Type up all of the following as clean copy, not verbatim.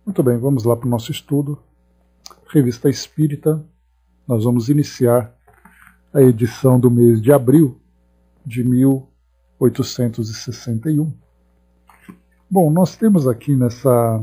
Muito bem, vamos lá para o nosso estudo. Revista Espírita, nós vamos iniciar a edição do mês de abril de 1861. Bom, nós temos aqui nessa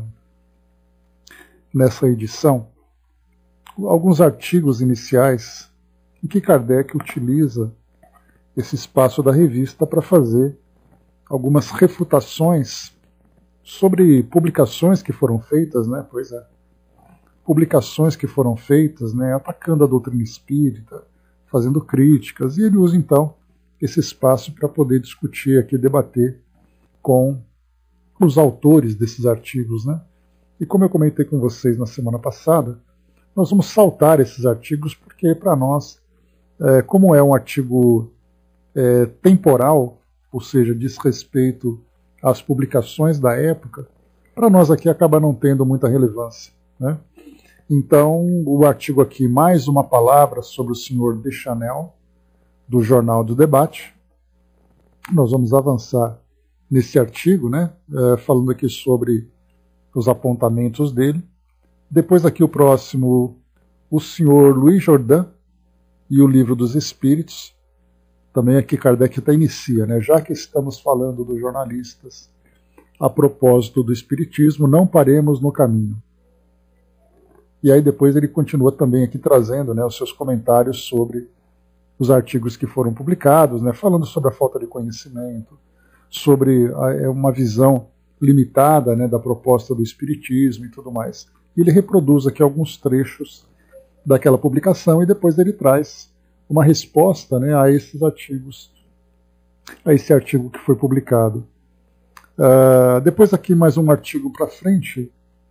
edição alguns artigos iniciais em que Kardec utiliza esse espaço da revista para fazer algumas refutações sobre publicações que foram feitas, né? Pois é, publicações que foram feitas, né? Atacando a doutrina espírita, fazendo críticas, e ele usa então esse espaço para poder discutir aqui, debater com os autores desses artigos, né? E como eu comentei com vocês na semana passada, nós vamos saltar esses artigos porque para nós, como é um artigo temporal, ou seja, diz respeito às publicações da época, para nós aqui acaba não tendo muita relevância, né? Então, o artigo aqui, mais uma palavra sobre o senhor Deschanel, do Jornal do Debate. Nós vamos avançar nesse artigo, né? Falando aqui sobre os apontamentos dele. Depois aqui o próximo, o senhor Luiz Jordan e o Livro dos Espíritos. Também aqui Kardec até inicia, né? Já que estamos falando dos jornalistas, a propósito do Espiritismo, não paremos no caminho. E aí depois ele continua também aqui trazendo, né, os seus comentários sobre os artigos que foram publicados, né, falando sobre a falta de conhecimento, sobre uma visão limitada, né, da proposta do Espiritismo e tudo mais. E ele reproduz aqui alguns trechos daquela publicação e depois ele traz uma resposta, né, a esses artigos, a esse artigo que foi publicado. Depois aqui mais um artigo para frente,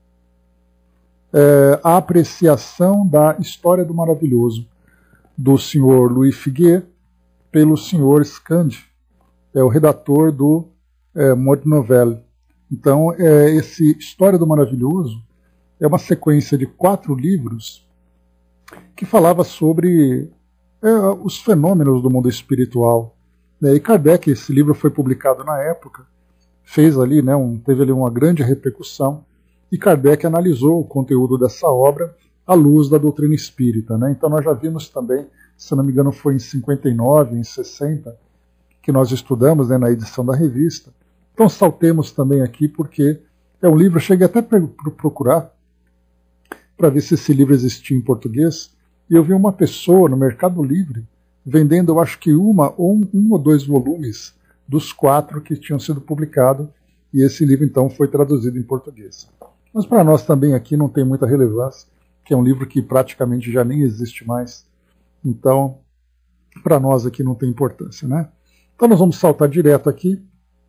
a apreciação da História do Maravilhoso, do senhor Louis Figuier, pelo senhor Scandi, o redator do Mode Nouvelle. Então, esse História do Maravilhoso é uma sequência de 4 livros que falava sobre os fenômenos do mundo espiritual. E Kardec, esse livro foi publicado na época, fez ali, né, teve ali uma grande repercussão, e Kardec analisou o conteúdo dessa obra à luz da doutrina espírita, né? Então nós já vimos também, se não me engano foi em 59, em 60, que nós estudamos, né, na edição da revista. Então saltemos também aqui, porque é um livro, cheguei até a procurar para ver se esse livro existia em português, e eu vi uma pessoa no Mercado Livre vendendo, eu acho que um ou 2 volumes dos 4 que tinham sido publicados, e esse livro então foi traduzido em português. Mas para nós também aqui não tem muita relevância, que é um livro que praticamente já nem existe mais, então para nós aqui não tem importância, né? Então nós vamos saltar direto aqui,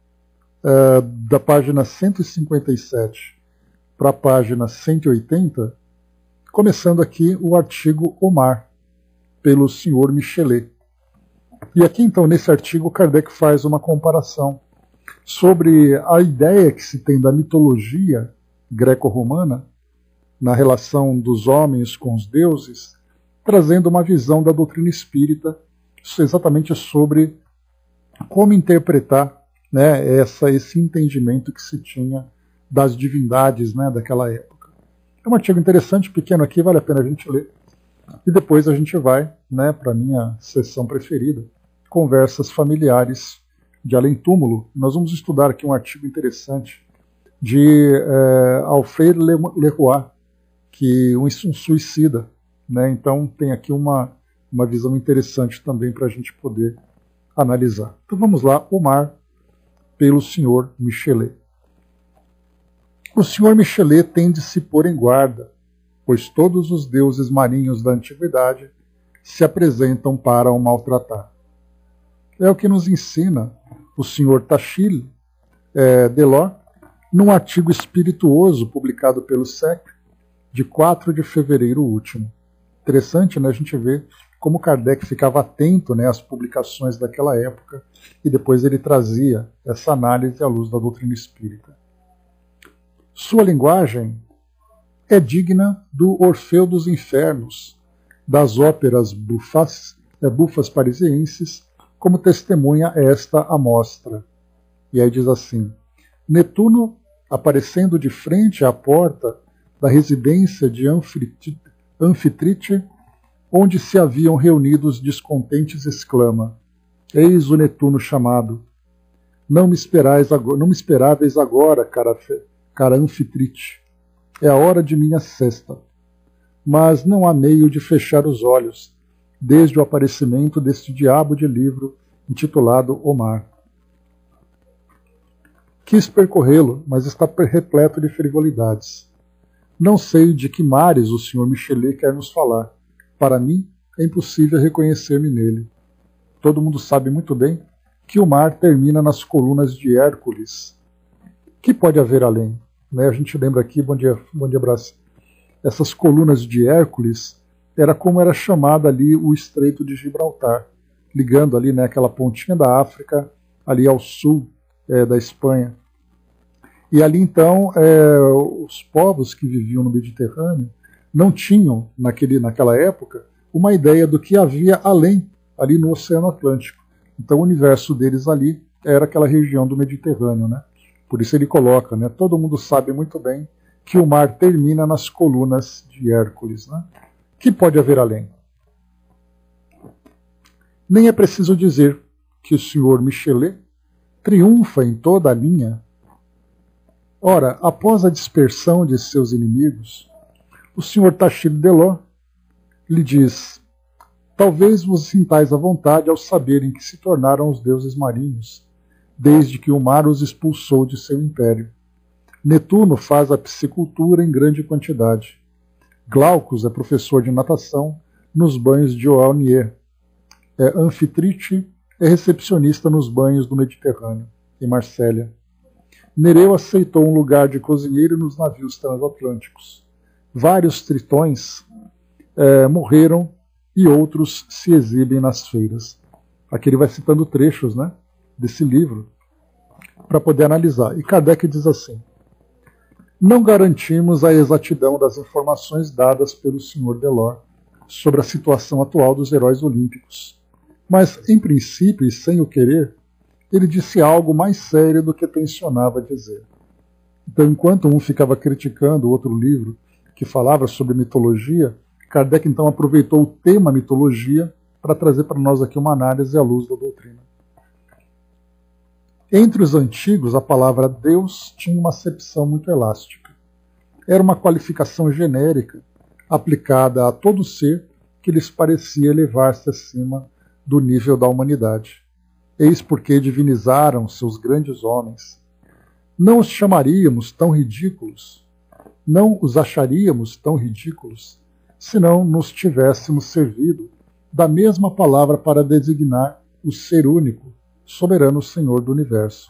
da página 157 para a página 180, começando aqui o artigo O Mar, pelo senhor Michelet. E aqui então, nesse artigo, Kardec faz uma comparação sobre a ideia que se tem da mitologia greco-romana na relação dos homens com os deuses, trazendo uma visão da doutrina espírita exatamente sobre como interpretar, né, esse entendimento que se tinha das divindades, né, daquela época. É um artigo interessante, pequeno aqui, vale a pena a gente ler. E depois a gente vai, né, para a minha sessão preferida, Conversas Familiares de Além Túmulo. Nós vamos estudar aqui um artigo interessante de Alfred Leroy, que um suicida, né? Então tem aqui uma visão interessante também para a gente poder analisar. Então vamos lá, O Mar, pelo senhor Michelet. O senhor Michelet tem de se pôr em guarda, pois todos os deuses marinhos da antiguidade se apresentam para o maltratar. É o que nos ensina o senhor Tachille Delors, num artigo espirituoso publicado pelo SEC, de 4 de fevereiro último. Interessante, né, a gente ver como Kardec ficava atento, né, às publicações daquela época, e depois ele trazia essa análise à luz da doutrina espírita. Sua linguagem é digna do Orfeu dos Infernos, das óperas bufas parisienses, como testemunha esta amostra. E aí diz assim: Netuno, aparecendo de frente à porta da residência de Anfitrite, onde se haviam reunido os descontentes, exclama: Eis o Netuno chamado. Não me esperáveis agora, cara Anfitrite. É a hora de minha sesta. Mas não há meio de fechar os olhos, desde o aparecimento deste diabo de livro intitulado O Mar. Quis percorrê-lo, mas está repleto de frivolidades. Não sei de que mares o Sr. Michelet quer nos falar. Para mim, é impossível reconhecer-me nele. Todo mundo sabe muito bem que o mar termina nas colunas de Hércules. Que pode haver além? Né? A gente lembra aqui, bom dia, Brás. Essas colunas de Hércules era como era chamada ali o Estreito de Gibraltar, ligando ali, né, aquela pontinha da África ali ao sul da Espanha. E ali então os povos que viviam no Mediterrâneo não tinham naquela época uma ideia do que havia além, ali no Oceano Atlântico. Então o universo deles ali era aquela região do Mediterrâneo, né? Por isso ele coloca, né? Todo mundo sabe muito bem que o mar termina nas colunas de Hércules, né? Que pode haver além? Nem é preciso dizer que o Sr. Michelet triunfa em toda a linha. Ora, após a dispersão de seus inimigos, o Sr. Tachille Delord lhe diz: talvez vos sintais à vontade ao saberem que se tornaram os deuses marinhos, desde que o mar os expulsou de seu império. Netuno faz a piscicultura em grande quantidade. Glaucus é professor de natação nos banhos de Oanier. Anfitrite é recepcionista nos banhos do Mediterrâneo, em Marsella. Nereu aceitou um lugar de cozinheiro nos navios transatlânticos. Vários tritões morreram e outros se exibem nas feiras. Aqui ele vai citando trechos, né, desse livro para poder analisar. E Kardec diz assim: não garantimos a exatidão das informações dadas pelo Sr. Delord sobre a situação atual dos heróis olímpicos, mas, em princípio e sem o querer, ele disse algo mais sério do que tencionava dizer. Então, enquanto um ficava criticando o outro livro que falava sobre mitologia, Kardec então aproveitou o tema mitologia para trazer para nós aqui uma análise à luz da doutrina. Entre os antigos, a palavra Deus tinha uma acepção muito elástica. Era uma qualificação genérica aplicada a todo ser que lhes parecia elevar-se acima do nível da humanidade. Eis porque divinizaram seus grandes homens. Não os chamaríamos tão ridículos, não os acharíamos tão ridículos, se não nos tivéssemos servido da mesma palavra para designar o ser único, soberano Senhor do Universo.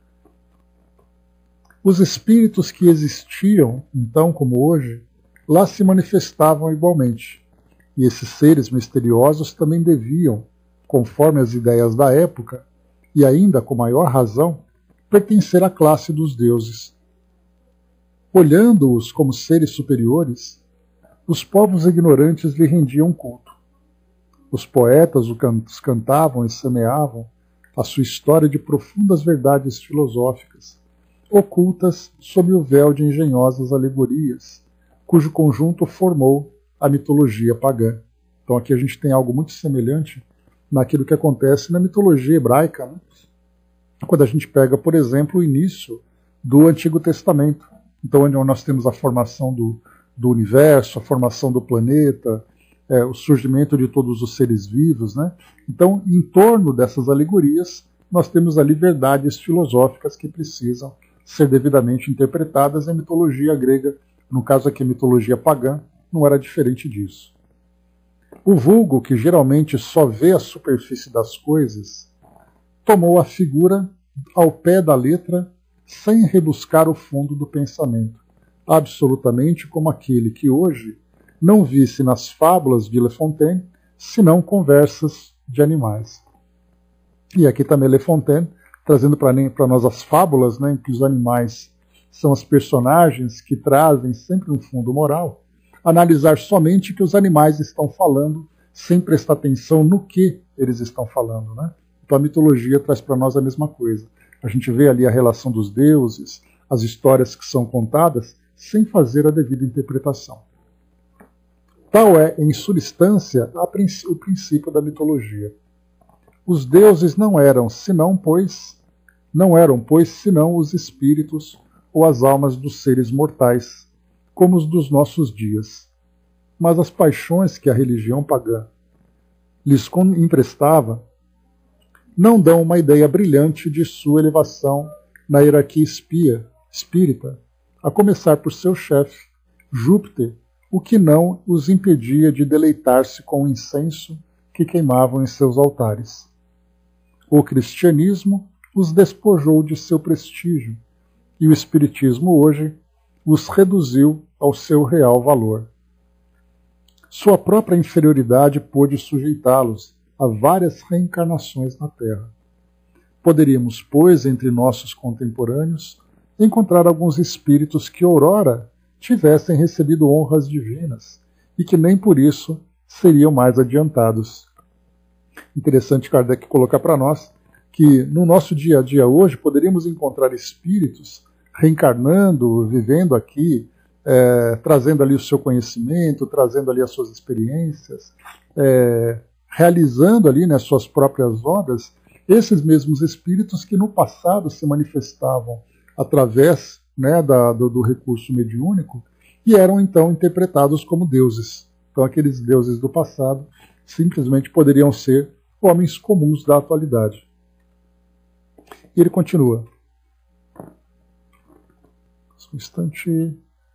Os espíritos que existiam, então como hoje, lá se manifestavam igualmente, e esses seres misteriosos também deviam, conforme as ideias da época, e ainda com maior razão, pertencer à classe dos deuses. Olhando-os como seres superiores, os povos ignorantes lhe rendiam culto. Os poetas os cantavam e semeavam a sua história de profundas verdades filosóficas, ocultas sob o véu de engenhosas alegorias, cujo conjunto formou a mitologia pagã. Então aqui a gente tem algo muito semelhante naquilo que acontece na mitologia hebraica, né? Quando a gente pega, por exemplo, o início do Antigo Testamento. Então, onde nós temos a formação do universo, a formação do planeta, o surgimento de todos os seres vivos, né? Então, em torno dessas alegorias, nós temos ali verdades filosóficas que precisam ser devidamente interpretadas. E a mitologia grega, no caso aqui a mitologia pagã, não era diferente disso. O vulgo, que geralmente só vê a superfície das coisas, tomou a figura ao pé da letra, sem rebuscar o fundo do pensamento, absolutamente como aquele que hoje não visse nas fábulas de Le Fontaine, senão conversas de animais. E aqui também Le Fontaine, trazendo para nós as fábulas, né, em que os animais são os personagens que trazem sempre um fundo moral, analisar somente que os animais estão falando, sem prestar atenção no que eles estão falando, né? Então a mitologia traz para nós a mesma coisa. A gente vê ali a relação dos deuses, as histórias que são contadas, sem fazer a devida interpretação. Tal é, em substância, o princípio da mitologia. Os deuses não eram, pois, senão os espíritos ou as almas dos seres mortais, como os dos nossos dias. Mas as paixões que a religião pagã lhes emprestava não dão uma ideia brilhante de sua elevação na hierarquia espírita, a começar por seu chefe, Júpiter, o que não os impedia de deleitar-se com o incenso que queimavam em seus altares. O cristianismo os despojou de seu prestígio, e o espiritismo hoje os reduziu ao seu real valor. Sua própria inferioridade pôde sujeitá-los a várias reencarnações na Terra. Poderíamos, pois, entre nossos contemporâneos, encontrar alguns espíritos que outrora tivessem recebido honras divinas e que nem por isso seriam mais adiantados. Interessante Kardec colocar para nós que no nosso dia a dia hoje poderíamos encontrar espíritos reencarnando, vivendo aqui, trazendo ali o seu conhecimento, trazendo ali as suas experiências, realizando ali, né, suas próprias obras, esses mesmos espíritos que no passado se manifestavam através, né, do recurso mediúnico e eram então interpretados como deuses. Então aqueles deuses do passado simplesmente poderiam ser homens comuns da atualidade. E ele continua. Um instante.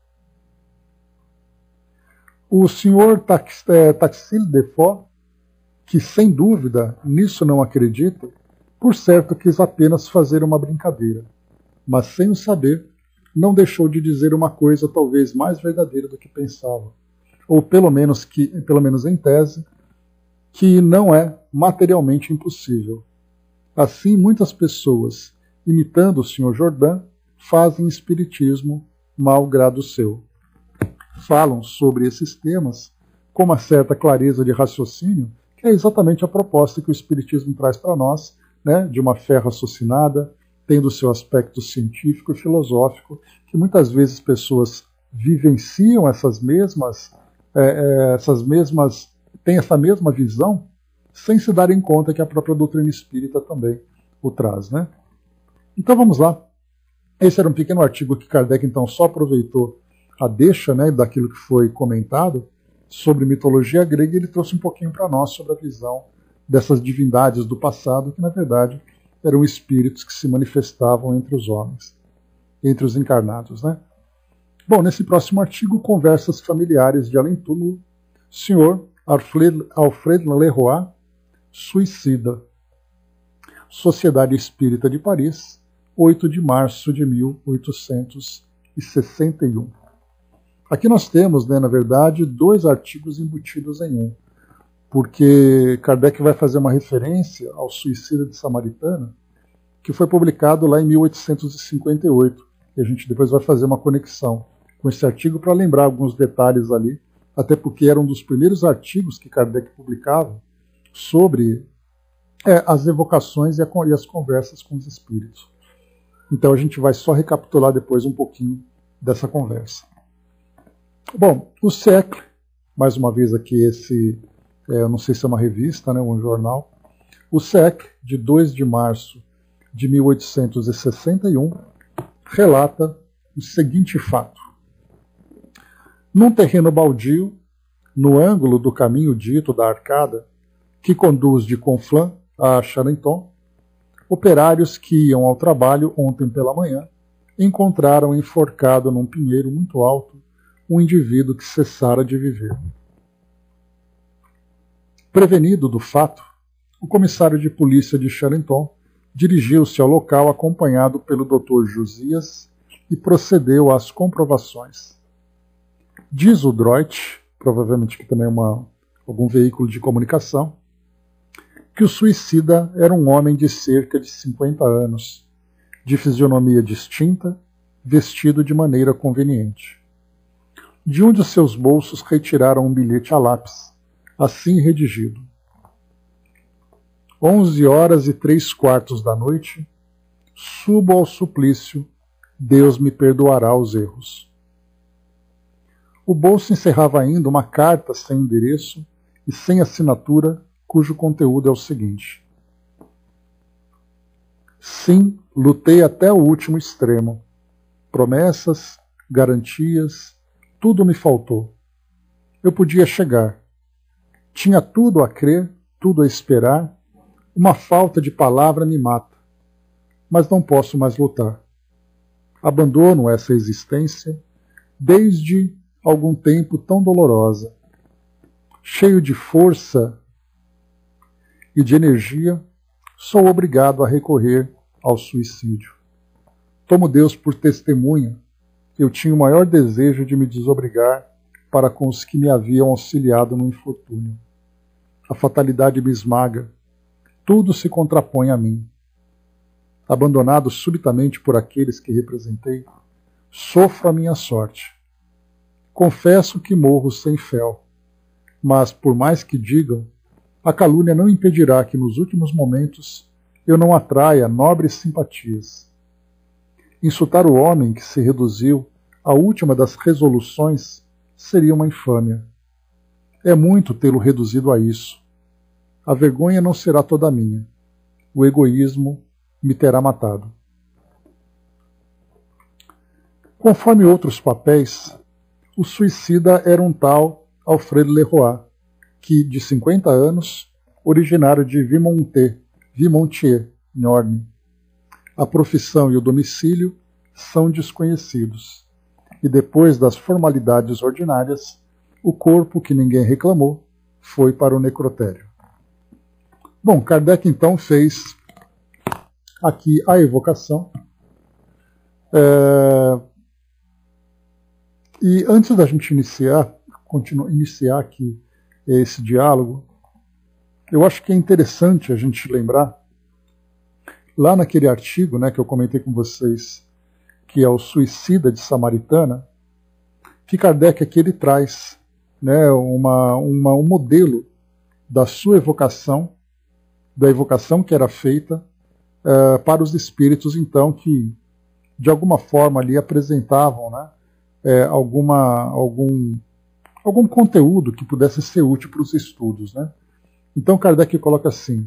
O senhor Taxil de Faux, que sem dúvida nisso não acredita, por certo quis apenas fazer uma brincadeira, mas sem o saber, não deixou de dizer uma coisa talvez mais verdadeira do que pensava, ou pelo menos em tese, que não é materialmente impossível. Assim, muitas pessoas, imitando o Sr. Jordan, fazem espiritismo mau grado seu. Falam sobre esses temas com uma certa clareza de raciocínio, que é exatamente a proposta que o espiritismo traz para nós, né, de uma fé raciocinada, tendo o seu aspecto científico e filosófico, que muitas vezes pessoas vivenciam têm essa mesma visão, sem se darem conta que a própria doutrina espírita também o traz, né? Então vamos lá. Esse era um pequeno artigo que Kardec então só aproveitou a deixa, né, daquilo que foi comentado sobre mitologia grega, e ele trouxe um pouquinho para nós sobre a visão dessas divindades do passado, que na verdade eram espíritos que se manifestavam entre os homens, entre os encarnados, né? Bom, nesse próximo artigo, Conversas Familiares de Além-Túmulo, Sr. Alfred Leroy, Suicida, Sociedade Espírita de Paris, 8 de março de 1861. Aqui nós temos, né, na verdade, 2 artigos embutidos em um, porque Kardec vai fazer uma referência ao Suicida de Samaritana, que foi publicado lá em 1858, e a gente depois vai fazer uma conexão com esse artigo para lembrar alguns detalhes ali, até porque era um dos primeiros artigos que Kardec publicava sobre as evocações e as conversas com os espíritos. Então a gente vai só recapitular depois um pouquinho dessa conversa. Bom, o Século, mais uma vez aqui eu não sei se é uma revista, né, um jornal, o Século, de 2 de março de 1861, relata o seguinte fato. Num terreno baldio, no ângulo do caminho dito da Arcada, que conduz de Conflans a Charenton, operários que iam ao trabalho ontem pela manhã encontraram enforcado num pinheiro muito alto um indivíduo que cessara de viver. Prevenido do fato, o comissário de polícia de Charenton dirigiu-se ao local acompanhado pelo Dr. Josias e procedeu às comprovações. Diz o Droit, provavelmente que também é algum veículo de comunicação, que o suicida era um homem de cerca de 50 anos, de fisionomia distinta, vestido de maneira conveniente. De um de seus bolsos retiraram um bilhete a lápis, assim redigido. 11h03 da noite, subo ao suplício, Deus me perdoará os erros. O bolso encerrava ainda uma carta sem endereço e sem assinatura, cujo conteúdo é o seguinte: sim, lutei até o último extremo. Promessas, garantias, tudo me faltou. Eu podia chegar. Tinha tudo a crer, tudo a esperar. Uma falta de palavra me mata. Mas não posso mais lutar. Abandono essa existência desde algum tempo tão dolorosa. Cheio de força e de energia, sou obrigado a recorrer ao suicídio. Tomo Deus por testemunha. Eu tinha o maior desejo de me desobrigar para com os que me haviam auxiliado no infortúnio. A fatalidade me esmaga. Tudo se contrapõe a mim. Abandonado subitamente por aqueles que representei, sofro a minha sorte. Confesso que morro sem fel, mas, por mais que digam, a calúnia não impedirá que nos últimos momentos eu não atraia nobres simpatias. Insultar o homem que se reduziu à última das resoluções seria uma infâmia. É muito tê-lo reduzido a isso. A vergonha não será toda minha. O egoísmo me terá matado. Conforme outros papéis, o suicida era um tal Alfred Leroy, que, de 50 anos, originário de Vimoutiers, em Orne. A profissão e o domicílio são desconhecidos. E depois das formalidades ordinárias, o corpo, que ninguém reclamou, foi para o necrotério. Bom, Kardec então fez aqui a evocação. E antes da gente iniciar aqui esse diálogo, eu acho que é interessante a gente lembrar, lá naquele artigo, né, que eu comentei com vocês, que é o Suicida de Samaritana, que Kardec aqui ele traz, né, um modelo da sua evocação, da evocação que era feita para os espíritos, então, que de alguma forma ali apresentavam, né, algum conteúdo que pudesse ser útil para os estudos, né? Então Kardec coloca assim,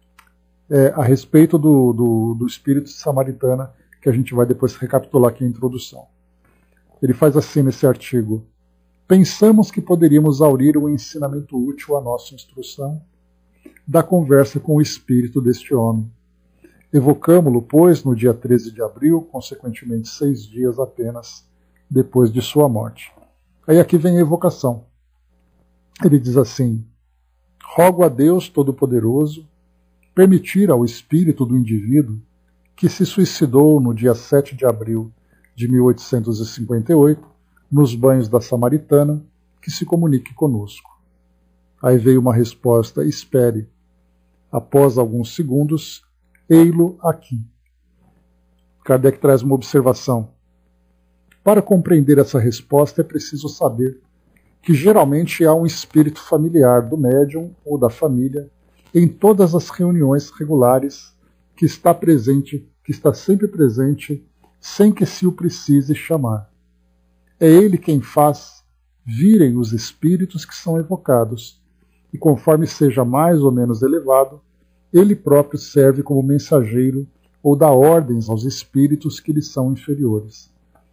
a respeito do espírito de Samaritana, que a gente vai depois recapitular aqui a introdução. Ele faz assim nesse artigo: pensamos que poderíamos aurir um ensinamento útil à nossa instrução da conversa com o espírito deste homem. Evocamo-lo, pois, no dia 13 de abril, consequentemente 6 dias apenas depois de sua morte. Aí aqui vem a evocação. Ele diz assim: rogo a Deus Todo-Poderoso permitir ao espírito do indivíduo que se suicidou no dia 7 de abril de 1858, nos banhos da Samaritana, que se comunique conosco. Aí veio uma resposta: espere. Após alguns segundos, ei-lo aqui. Kardec traz uma observação. Para compreender essa resposta é preciso saber que geralmente há um espírito familiar do médium ou da família em todas as reuniões regulares que está sempre presente, sem que se o precise chamar. É ele quem faz virem os espíritos que são evocados, e conforme seja mais ou menos elevado, ele próprio serve como mensageiro ou dá ordens aos espíritos que lhe são inferiores.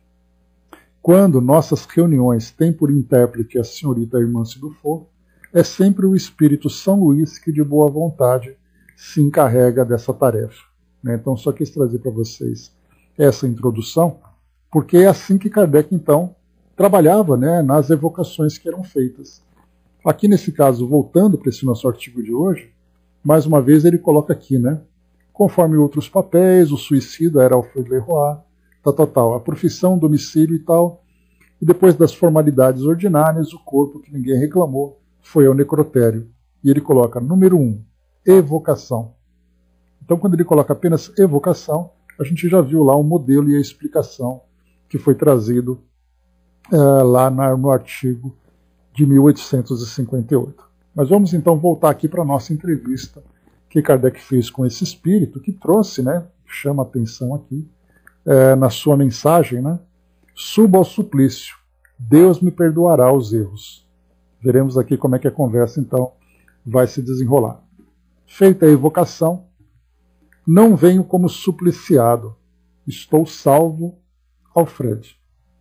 Quando nossas reuniões têm por intérprete a senhorita Hermance Dufour, é sempre o espírito São Luís que de boa vontade se encarrega dessa tarefa. Então só quis trazer para vocês essa introdução, porque é assim que Kardec então trabalhava, né, nas evocações que eram feitas. Aqui nesse caso, voltando para esse nosso artigo de hoje, mais uma vez ele coloca aqui, né, conforme outros papéis, o suicida era Alfred Leroy, a profissão, domicílio e tal, e depois das formalidades ordinárias, o corpo que ninguém reclamou foi ao necrotério. E ele coloca, número 1, evocação. Então, quando ele coloca apenas evocação, a gente já viu lá o modelo e a explicação que foi trazido lá no artigo de 1858. Mas vamos então voltar aqui para a nossa entrevista que Kardec fez com esse espírito, que trouxe, né, chama a atenção aqui, na sua mensagem, né, suba ao suplício, Deus me perdoará os erros. Veremos aqui como é que a conversa, então, vai se desenrolar. Feita a evocação, não venho como supliciado, estou salvo, Alfred.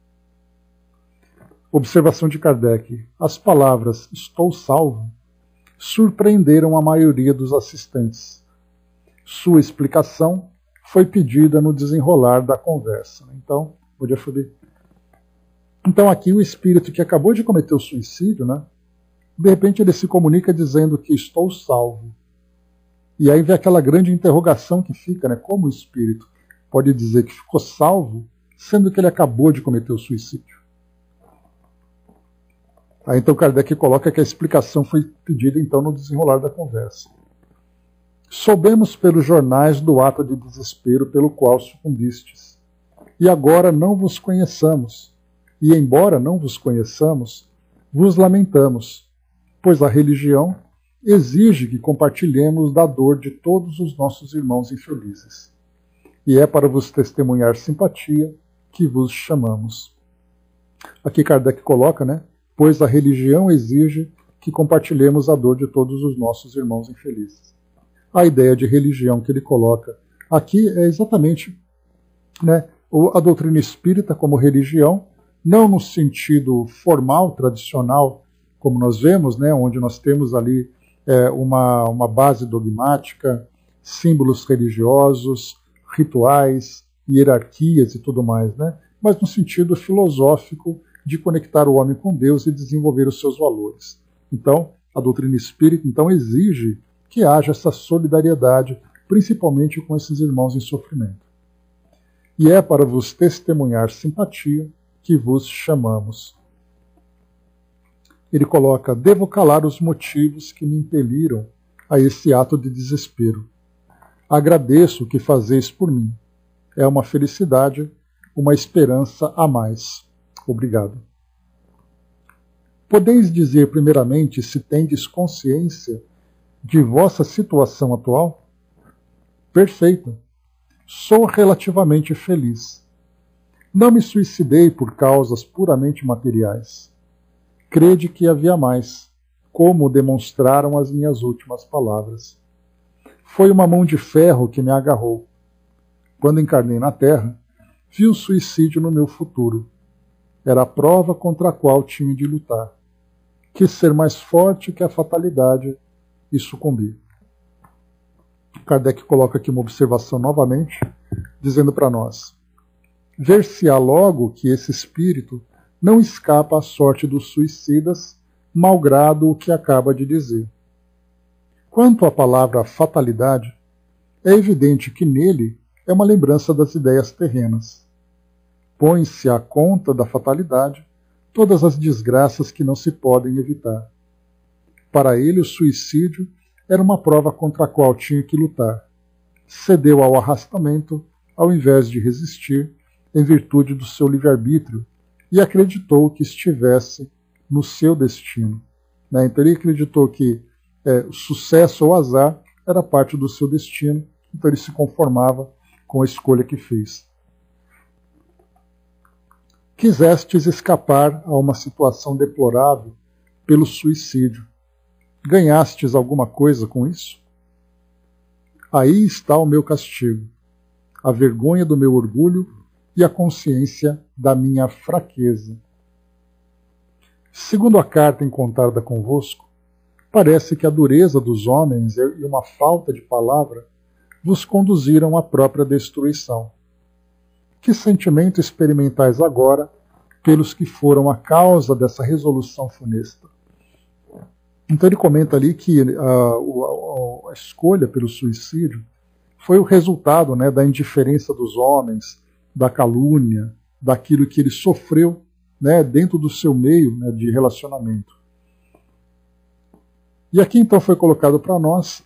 Observação de Kardec. As palavras estou salvo surpreenderam a maioria dos assistentes. Sua explicação foi pedida no desenrolar da conversa. Então, podia foder. Então aqui o espírito que acabou de cometer o suicídio, né? De repente ele se comunica dizendo que estou salvo. E aí vem aquela grande interrogação que fica, né? Como o espírito pode dizer que ficou salvo, sendo que ele acabou de cometer o suicídio? Aí então Kardec coloca que a explicação foi pedida então no desenrolar da conversa. Soubemos pelos jornais do ato de desespero pelo qual sucumbistes, e agora não vos conheçamos, e embora não vos conheçamos, vos lamentamos, pois a religião exige que compartilhemos da dor de todos os nossos irmãos infelizes. E é para vos testemunhar simpatia que vos chamamos. Aqui Kardec coloca, né? Pois a religião exige que compartilhemos a dor de todos os nossos irmãos infelizes. A ideia de religião que ele coloca aqui é exatamente, né, a doutrina espírita como religião, não no sentido formal, tradicional, como nós vemos, né, onde nós temos ali uma base dogmática, símbolos religiosos, rituais, hierarquias e tudo mais, né, mas no sentido filosófico de conectar o homem com Deus e desenvolver os seus valores. Então, a doutrina espírita então exige que haja essa solidariedade, principalmente com esses irmãos em sofrimento. E é para vos testemunhar simpatia que vos chamamos. Ele coloca, devo calar os motivos que me impeliram a esse ato de desespero. Agradeço o que fazeis por mim. É uma felicidade, uma esperança a mais. Obrigado. Podeis dizer primeiramente se tendes consciência de vossa situação atual? Perfeito. Sou relativamente feliz. Não me suicidei por causas puramente materiais. Crede que havia mais, como demonstraram as minhas últimas palavras. Foi uma mão de ferro que me agarrou. Quando encarnei na Terra, vi o suicídio no meu futuro. Era a prova contra a qual tinha de lutar. Quis ser mais forte que a fatalidade e sucumbir. Kardec coloca aqui uma observação novamente, dizendo para nós: ver-se-á logo que esse espírito não escapa à sorte dos suicidas, malgrado o que acaba de dizer. Quanto à palavra fatalidade, é evidente que nele é uma lembrança das ideias terrenas. Põe-se à conta da fatalidade todas as desgraças que não se podem evitar. Para ele, o suicídio era uma prova contra a qual tinha que lutar. Cedeu ao arrastamento, ao invés de resistir, em virtude do seu livre-arbítrio, e acreditou que estivesse no seu destino. Então ele acreditou que o sucesso ou azar era parte do seu destino, então ele se conformava com a escolha que fez. Quisestes escapar a uma situação deplorável pelo suicídio. Ganhastes alguma coisa com isso? Aí está o meu castigo, a vergonha do meu orgulho e a consciência da minha fraqueza. Segundo a carta encontrada convosco, parece que a dureza dos homens e uma falta de palavra vos conduziram à própria destruição. Que sentimento experimentais agora pelos que foram a causa dessa resolução funesta? Então ele comenta ali que a escolha pelo suicídio foi o resultado, né, da indiferença dos homens, da calúnia, daquilo que ele sofreu, né, dentro do seu meio, né, de relacionamento. E aqui então foi colocado para nós,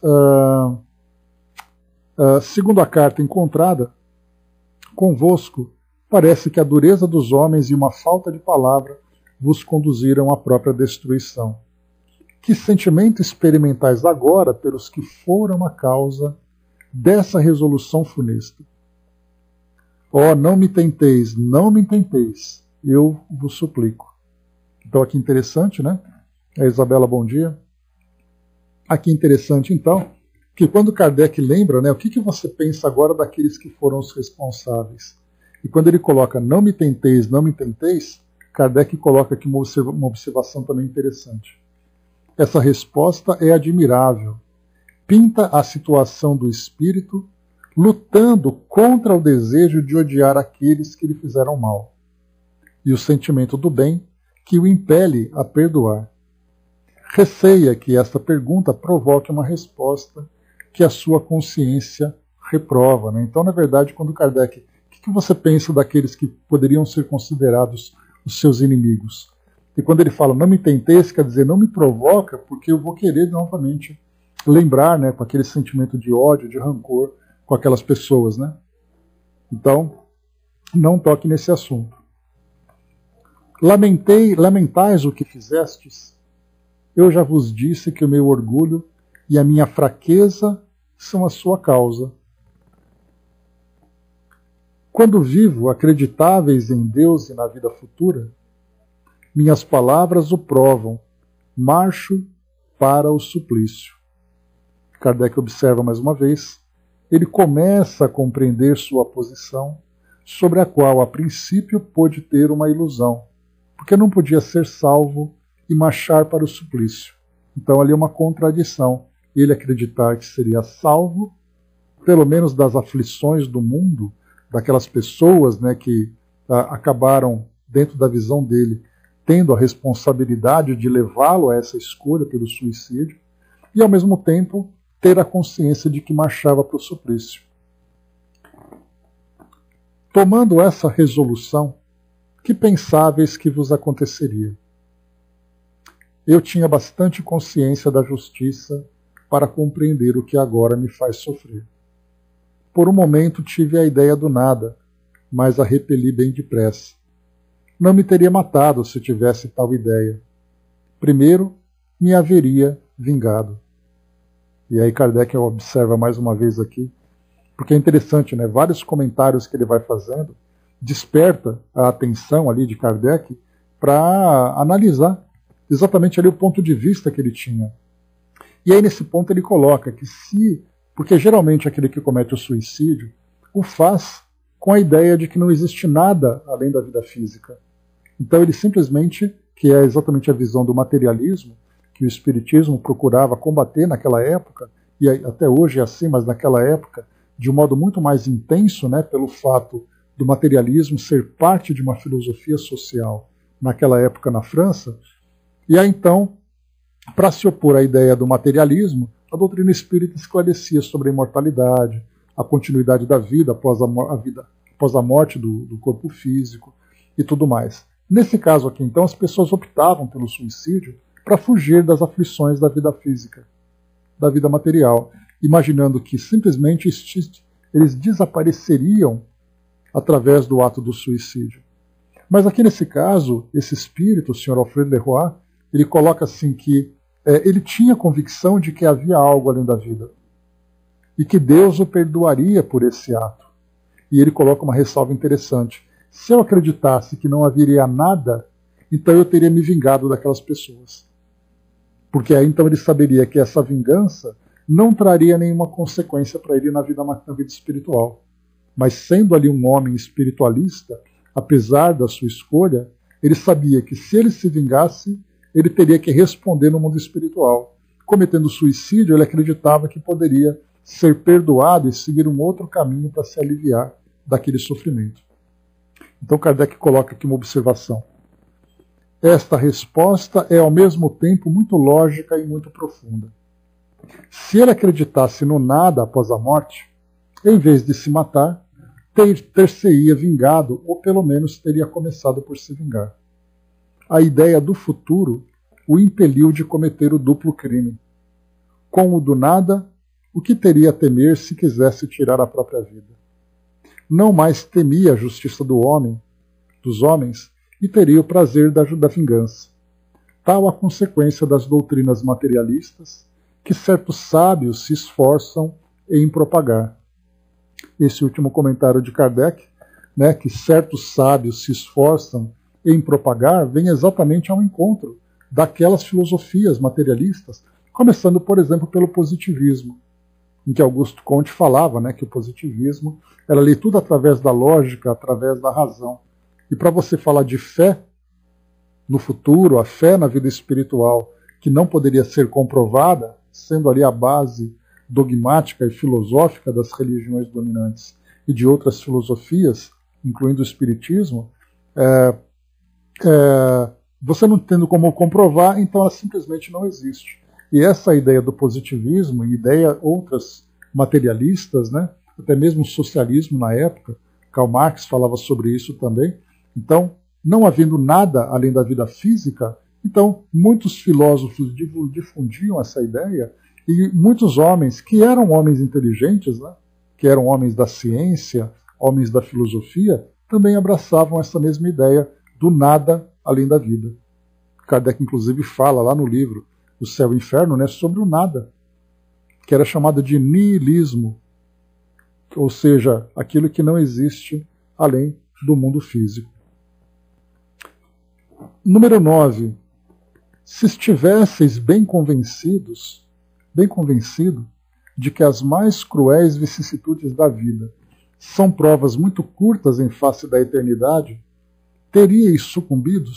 segundo a carta encontrada convosco, parece que a dureza dos homens e uma falta de palavra vos conduziram à própria destruição. Que sentimento experimentais agora pelos que foram a causa dessa resolução funesta? Ó, não me tenteis, eu vos suplico. Então aqui interessante, né? A Isabela, bom dia. Aqui interessante, então, que quando Kardec lembra, né, o que você pensa agora daqueles que foram os responsáveis? E quando ele coloca não me tenteis, não me tenteis, Kardec coloca aqui uma observação também interessante. Essa resposta é admirável. Pinta a situação do espírito lutando contra o desejo de odiar aqueles que lhe fizeram mal, e o sentimento do bem que o impele a perdoar. Receia que esta pergunta provoque uma resposta que a sua consciência reprova. Né? Então, na verdade, quando Kardec... O que você pensa daqueles que poderiam ser considerados os seus inimigos? E quando ele fala, não me tenteis, quer dizer, não me provoca, porque eu vou querer novamente lembrar, né, com aquele sentimento de ódio, de rancor com aquelas pessoas. Né? Então, não toque nesse assunto. Lamentais o que fizestes? Eu já vos disse que o meu orgulho e a minha fraqueza são a sua causa. Quando vivo acreditáveis em Deus e na vida futura, minhas palavras o provam, marcho para o suplício. Kardec observa mais uma vez, ele começa a compreender sua posição, sobre a qual a princípio pôde ter uma ilusão, porque não podia ser salvo e marchar para o suplício. Então ali é uma contradição, ele acreditar que seria salvo, pelo menos das aflições do mundo, daquelas pessoas, né, que acabaram, dentro da visão dele, tendo a responsabilidade de levá-lo a essa escolha pelo suicídio, e ao mesmo tempo ter a consciência de que marchava para o suplício. Tomando essa resolução, que pensáveis que vos aconteceria? Eu tinha bastante consciência da justiça para compreender o que agora me faz sofrer. Por um momento tive a ideia do nada, mas a repeli bem depressa. Não me teria matado se tivesse tal ideia. Primeiro, me haveria vingado. E aí Kardec observa mais uma vez aqui, porque é interessante, né? Vários comentários que ele vai fazendo desperta a atenção ali de Kardec para analisar exatamente ali o ponto de vista que ele tinha. E aí nesse ponto ele coloca que porque geralmente aquele que comete o suicídio o faz com a ideia de que não existe nada além da vida física. Então ele simplesmente, que é exatamente a visão do materialismo, que o Espiritismo procurava combater naquela época, e até hoje é assim, mas naquela época, de um modo muito mais intenso, né, pelo fato do materialismo ser parte de uma filosofia social naquela época na França. E aí então, para se opor à ideia do materialismo, a doutrina espírita esclarecia sobre a imortalidade, a continuidade da vida após a morte do corpo físico e tudo mais. Nesse caso aqui, então, as pessoas optavam pelo suicídio para fugir das aflições da vida física, da vida material, imaginando que simplesmente eles desapareceriam através do ato do suicídio. Mas aqui nesse caso, esse espírito, o Sr. Alfred Leroy, ele coloca assim que ele tinha convicção de que havia algo além da vida e que Deus o perdoaria por esse ato. E ele coloca uma ressalva interessante. Se eu acreditasse que não haveria nada, então eu teria me vingado daquelas pessoas. Porque aí então ele saberia que essa vingança não traria nenhuma consequência para ele na vida espiritual. Mas sendo ali um homem espiritualista, apesar da sua escolha, ele sabia que se ele se vingasse, ele teria que responder no mundo espiritual. Cometendo suicídio, ele acreditava que poderia ser perdoado e seguir um outro caminho para se aliviar daquele sofrimento. Então Kardec coloca aqui uma observação. Esta resposta é ao mesmo tempo muito lógica e muito profunda. Se ele acreditasse no nada após a morte, em vez de se matar, ter-se-ia vingado, ou pelo menos teria começado por se vingar. A ideia do futuro o impeliu de cometer o duplo crime. Com o do nada, o que teria a temer se quisesse tirar a própria vida? Não mais temia a justiça dos homens, e teria o prazer da vingança. Tal a consequência das doutrinas materialistas que certos sábios se esforçam em propagar. Esse último comentário de Kardec, né, que certos sábios se esforçam em propagar vem exatamente ao encontro daquelas filosofias materialistas, começando, por exemplo, pelo positivismo, em que Augusto Comte falava, né, que o positivismo era ali tudo através da lógica, através da razão. E para você falar de fé no futuro, a fé na vida espiritual, que não poderia ser comprovada, sendo ali a base dogmática e filosófica das religiões dominantes e de outras filosofias, incluindo o espiritismo, você não tendo como comprovar, então ela simplesmente não existe. E essa ideia do positivismo, e outras materialistas, né, até mesmo o socialismo na época, Karl Marx falava sobre isso também. Então, não havendo nada além da vida física, então muitos filósofos difundiam essa ideia, e muitos homens, que eram homens inteligentes, né, que eram homens da ciência, homens da filosofia, também abraçavam essa mesma ideia do nada além da vida. Kardec, inclusive, fala lá no livro O Céu e o Inferno, né, sobre o nada, que era chamado de niilismo, ou seja, aquilo que não existe além do mundo físico. Número 9. Se estivesseis bem convencido de que as mais cruéis vicissitudes da vida são provas muito curtas em face da eternidade, teríeis sucumbido?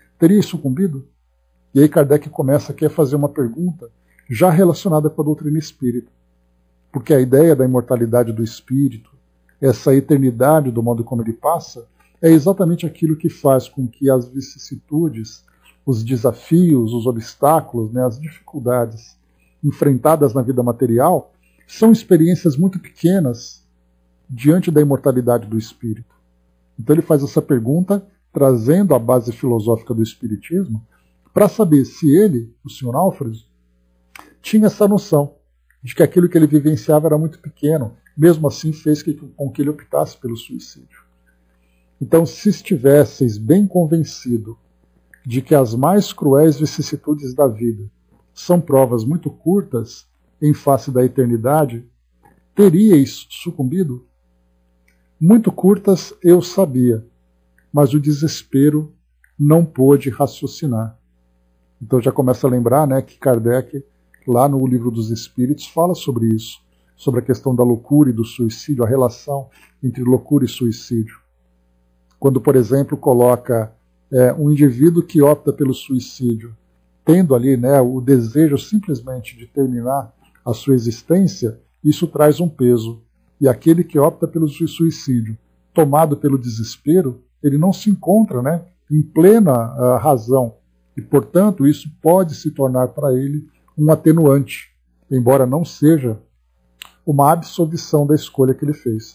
E aí Kardec começa aqui a fazer uma pergunta já relacionada com a doutrina espírita. Porque a ideia da imortalidade do espírito, essa eternidade do modo como ele passa, é exatamente aquilo que faz com que as vicissitudes, os desafios, os obstáculos, né, as dificuldades enfrentadas na vida material são experiências muito pequenas diante da imortalidade do espírito. Então ele faz essa pergunta trazendo a base filosófica do espiritismo para saber se ele, o Sr. Alfred, tinha essa noção de que aquilo que ele vivenciava era muito pequeno, mesmo assim fez com que ele optasse pelo suicídio. Então, se estivesseis bem convencido de que as mais cruéis vicissitudes da vida são provas muito curtas em face da eternidade, teríeis sucumbido? Muito curtas eu sabia, mas o desespero não pôde raciocinar. Então já começa a lembrar, né, que Kardec, lá no Livro dos Espíritos, fala sobre isso, sobre a questão da loucura e do suicídio, a relação entre loucura e suicídio. Quando, por exemplo, coloca um indivíduo que opta pelo suicídio, tendo ali, né, o desejo simplesmente de terminar a sua existência, isso traz um peso. E aquele que opta pelo suicídio, tomado pelo desespero, ele não se encontra, né, em plena razão. E, portanto, isso pode se tornar para ele um atenuante, embora não seja uma absolvição da escolha que ele fez.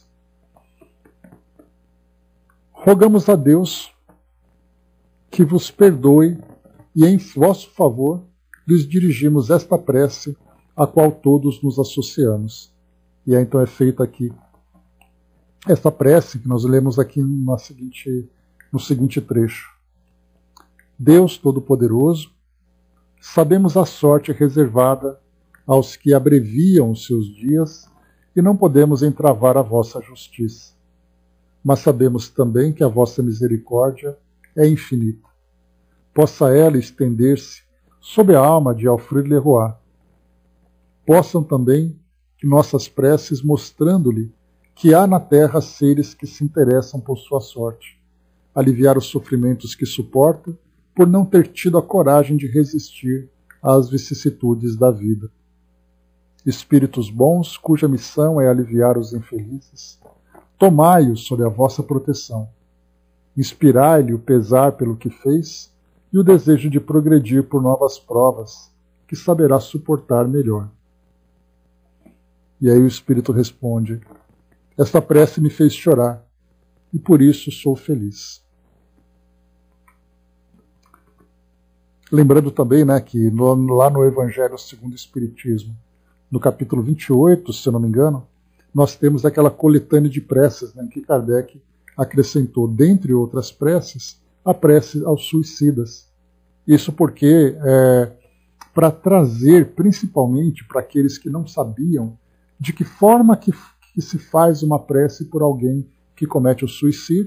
Rogamos a Deus que vos perdoe e em vosso favor lhes dirigimos esta prece a qual todos nos associamos. E aí, então é feita aqui esta prece que nós lemos aqui no seguinte trecho. Deus Todo-Poderoso, sabemos a sorte reservada aos que abreviam os seus dias e não podemos entravar a vossa justiça. Mas sabemos também que a vossa misericórdia é infinita. Possa ela estender-se sobre a alma de Alfred Leroy. Possam também que nossas preces, mostrando-lhe que há na terra seres que se interessam por sua sorte, aliviar os sofrimentos que suporta por não ter tido a coragem de resistir às vicissitudes da vida. Espíritos bons, cuja missão é aliviar os infelizes, tomai-os sob a vossa proteção. Inspirai-lhe o pesar pelo que fez e o desejo de progredir por novas provas, que saberá suportar melhor. E aí o Espírito responde: esta prece me fez chorar, e por isso sou feliz. Lembrando também, né, que lá no Evangelho segundo o Espiritismo, no capítulo 28, se eu não me engano, nós temos aquela coletânea de preces, né, que Kardec acrescentou, dentre outras preces, a prece aos suicidas. Isso porque, para trazer, principalmente para aqueles que não sabiam de que forma que se faz uma prece por alguém que comete o suicídio,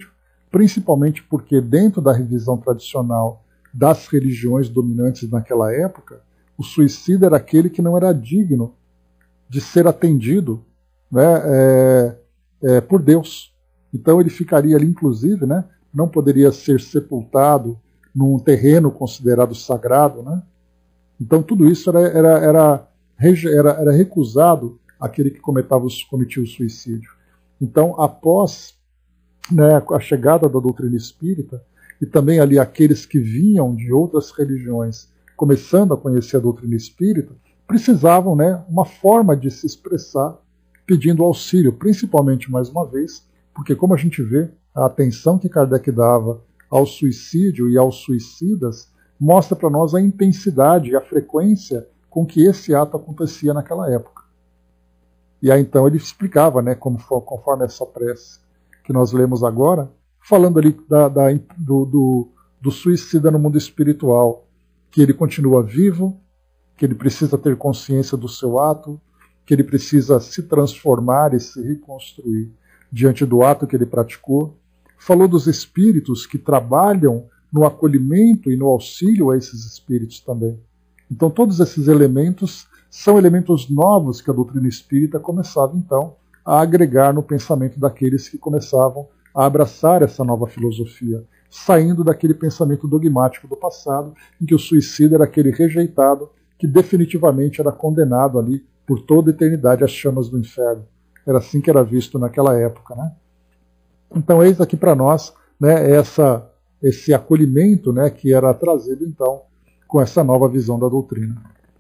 principalmente porque dentro da revisão tradicional das religiões dominantes naquela época, o suicida era aquele que não era digno de ser atendido, né, por Deus. Então ele ficaria ali, inclusive, né, não poderia ser sepultado num terreno considerado sagrado, né? Então tudo isso era recusado àquele que cometia o suicídio. Então, após, né, a chegada da doutrina espírita, e também ali aqueles que vinham de outras religiões, começando a conhecer a doutrina espírita, precisavam, né, uma forma de se expressar pedindo auxílio, principalmente, mais uma vez, porque como a gente vê, a atenção que Kardec dava ao suicídio e aos suicidas mostra para nós a intensidade e a frequência com que esse ato acontecia naquela época. E aí então ele explicava, né, conforme essa prece que nós lemos agora, falando ali do suicida no mundo espiritual, que ele continua vivo, que ele precisa ter consciência do seu ato, que ele precisa se transformar e se reconstruir diante do ato que ele praticou. Falou dos espíritos que trabalham no acolhimento e no auxílio a esses espíritos também. Então todos esses elementos são elementos novos que a doutrina espírita começava então a agregar no pensamento daqueles que começavam a abraçar essa nova filosofia, saindo daquele pensamento dogmático do passado, em que o suicida era aquele rejeitado que definitivamente era condenado ali por toda a eternidade às chamas do inferno. Era assim que era visto naquela época, né? Então eis aqui para nós, né, esse acolhimento, né, que era trazido então com essa nova visão da doutrina.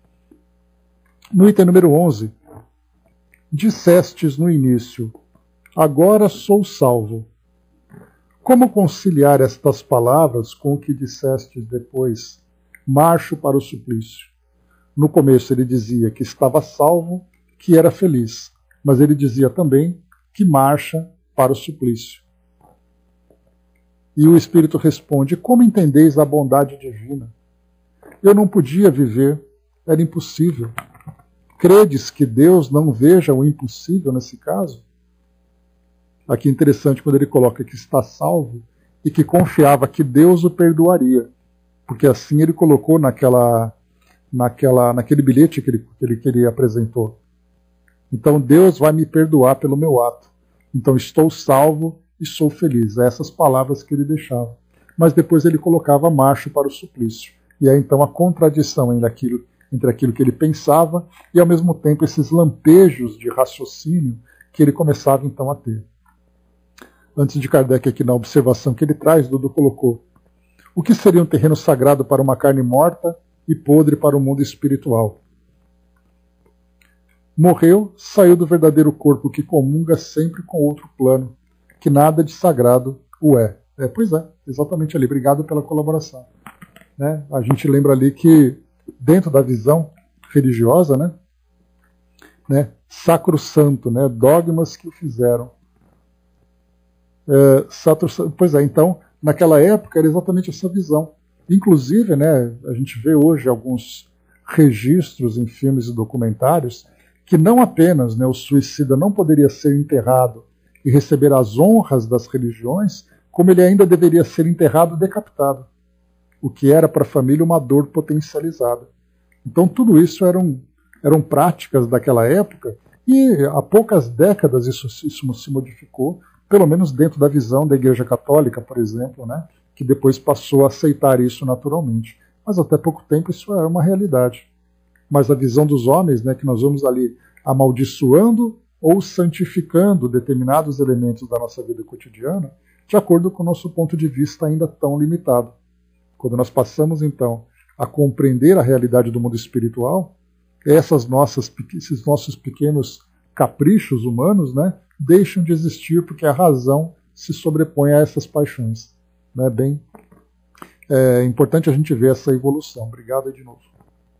No item número 11, dissestes no início, agora sou salvo. Como conciliar estas palavras com o que dissestes depois, marcho para o suplício? No começo ele dizia que estava salvo, que era feliz, mas ele dizia também que marcha para o suplício. E o Espírito responde, como entendeis a bondade divina? Eu não podia viver, era impossível. Credes que Deus não veja o impossível nesse caso? Aqui é interessante quando ele coloca que está salvo e que confiava que Deus o perdoaria, porque assim ele colocou naquele bilhete que ele apresentou. Então Deus vai me perdoar pelo meu ato. Então estou salvo e sou feliz. Essas palavras que ele deixava. Mas depois ele colocava marcho para o suplício. E aí então a contradição entre aquilo que ele pensava e ao mesmo tempo esses lampejos de raciocínio que ele começava então a ter. Antes de Kardec, aqui na observação que ele traz, Dudu colocou: o que seria um terreno sagrado para uma carne morta e podre para o mundo espiritual? Morreu, saiu do verdadeiro corpo que comunga sempre com outro plano, que nada de sagrado o é. Pois é, exatamente ali. Obrigado pela colaboração. Né? A gente lembra ali que, dentro da visão religiosa, né, sacro-santo, né, dogmas que o fizeram. Pois é, então, naquela época era exatamente essa visão. Inclusive, né, a gente vê hoje alguns registros em filmes e documentários que não apenas, né, o suicida não poderia ser enterrado e receber as honras das religiões, como ele ainda deveria ser enterrado decapitado, o que era para a família uma dor potencializada. Então tudo isso eram práticas daquela época e há poucas décadas isso se modificou, pelo menos dentro da visão da Igreja Católica, por exemplo, né, que depois passou a aceitar isso naturalmente. Mas até pouco tempo isso era uma realidade. Mas a visão dos homens, né, que nós vamos ali amaldiçoando ou santificando determinados elementos da nossa vida cotidiana, de acordo com o nosso ponto de vista ainda tão limitado. Quando nós passamos, então, a compreender a realidade do mundo espiritual, esses nossos pequenos caprichos humanos, né, deixam de existir porque a razão se sobrepõe a essas paixões. Né? Bem, é importante a gente ver essa evolução. Obrigado aí de novo.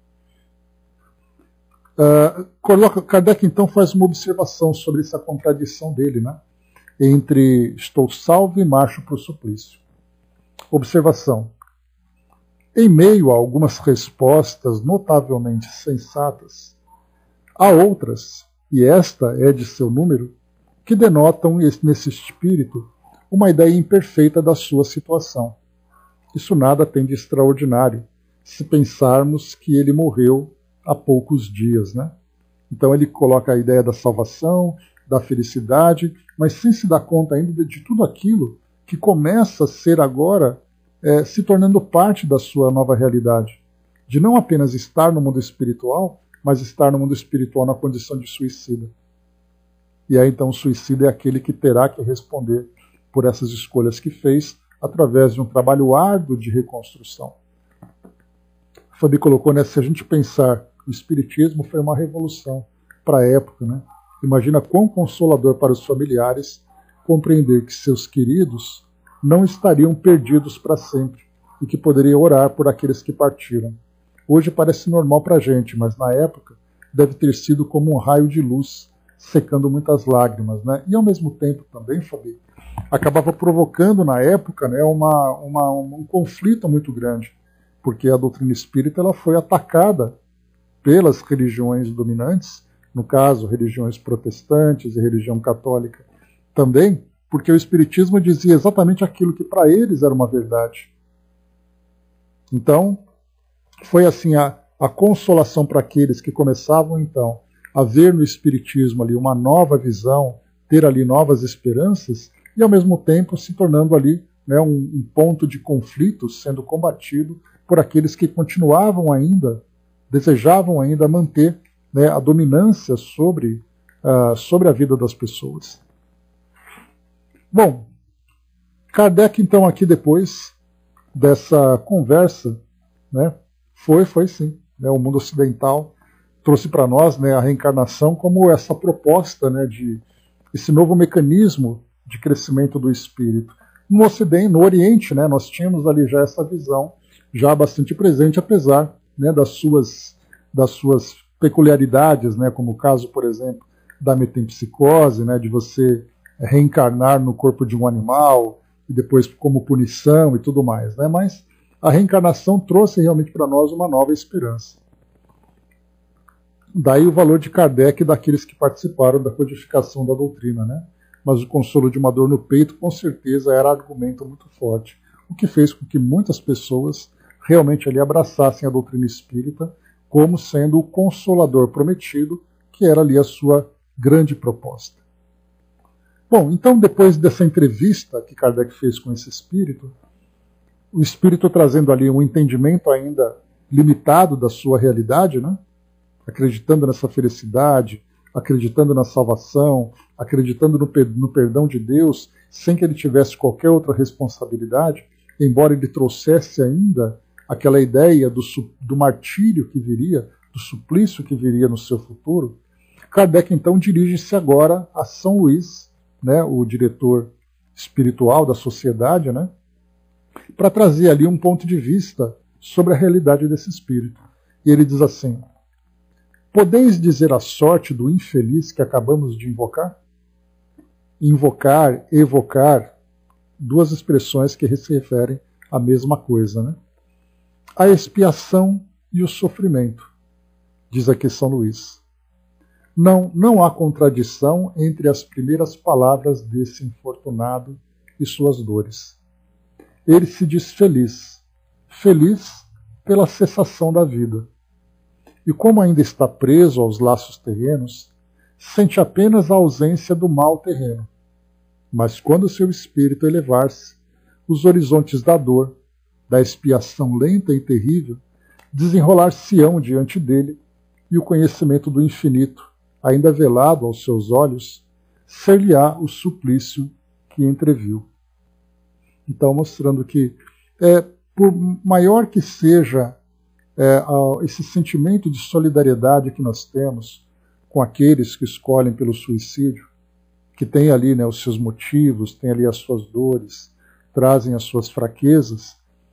Kardec, então, faz uma observação sobre essa contradição dele, né, entre estou salvo e marcho para o suplício. Observação. Em meio a algumas respostas notavelmente sensatas, há outras, e esta é de seu número, que denotam nesse espírito uma ideia imperfeita da sua situação. Isso nada tem de extraordinário, se pensarmos que ele morreu há poucos dias, né? Então ele coloca a ideia da salvação, da felicidade, mas sem se dar conta ainda de tudo aquilo que começa a ser agora se tornando parte da sua nova realidade. De não apenas estar no mundo espiritual, mas estar no mundo espiritual na condição de suicida. E aí então o suicida é aquele que terá que responder por essas escolhas que fez através de um trabalho árduo de reconstrução. Fabi colocou, né, se a gente pensar, o Espiritismo foi uma revolução para a época, né? Imagina quão consolador para os familiares compreender que seus queridos não estariam perdidos para sempre e que poderiam orar por aqueles que partiram. Hoje parece normal para a gente, mas na época deve ter sido como um raio de luz secando muitas lágrimas, né? E ao mesmo tempo também, Fabi, acabava provocando na época, né, um conflito muito grande, porque a doutrina espírita ela foi atacada pelas religiões dominantes, no caso, religiões protestantes e religião católica também, porque o Espiritismo dizia exatamente aquilo que para eles era uma verdade. Então, foi assim a consolação para aqueles que começavam então a ver no Espiritismo ali uma nova visão, ter ali novas esperanças, e ao mesmo tempo se tornando ali, né, um ponto de conflito sendo combatido por aqueles que continuavam ainda, desejavam ainda manter, né, a dominância sobre a vida das pessoas. Bom, Kardec então aqui depois dessa conversa, né, foi sim, né, o mundo ocidental trouxe para nós, né, a reencarnação como essa proposta, né, de esse novo mecanismo de crescimento do espírito. No Ocidente, no Oriente, né, nós tínhamos ali já essa visão já bastante presente, apesar, né, das suas peculiaridades, né, como o caso, por exemplo, da metempsicose, né, de você reencarnar no corpo de um animal e depois como punição e tudo mais, né, mas a reencarnação trouxe realmente para nós uma nova esperança. Daí o valor de Kardec e daqueles que participaram da codificação da doutrina, né? Mas o consolo de uma dor no peito, com certeza, era argumento muito forte, o que fez com que muitas pessoas realmente ali abraçassem a doutrina espírita como sendo o consolador prometido, que era ali a sua grande proposta. Bom, então depois dessa entrevista que Kardec fez com esse espírito, o espírito trazendo ali um entendimento ainda limitado da sua realidade, né? Acreditando nessa felicidade, acreditando na salvação, acreditando no perdão de Deus, sem que ele tivesse qualquer outra responsabilidade, embora ele trouxesse ainda aquela ideia do martírio que viria, do suplício que viria no seu futuro, Kardec então dirige-se agora a São Luís, né, o diretor espiritual da sociedade, né, para trazer ali um ponto de vista sobre a realidade desse espírito. E ele diz assim: podeis dizer a sorte do infeliz que acabamos de invocar? Invocar, evocar, duas expressões que se referem à mesma coisa, né? A expiação e o sofrimento, diz aqui São Luís. Não há contradição entre as primeiras palavras desse infortunado e suas dores. Ele se diz feliz, feliz pela cessação da vida. E como ainda está preso aos laços terrenos, sente apenas a ausência do mal terreno. Mas quando seu espírito elevar-se, os horizontes da dor, da expiação lenta e terrível, desenrolar-se-ão diante dele, e o conhecimento do infinito, ainda velado aos seus olhos, ser-lhe-á o suplício que entreviu. Então, mostrando que, por maior que seja esse sentimento de solidariedade que nós temos com aqueles que escolhem pelo suicídio, que tem ali, né, os seus motivos, tem ali as suas dores, trazem as suas fraquezas,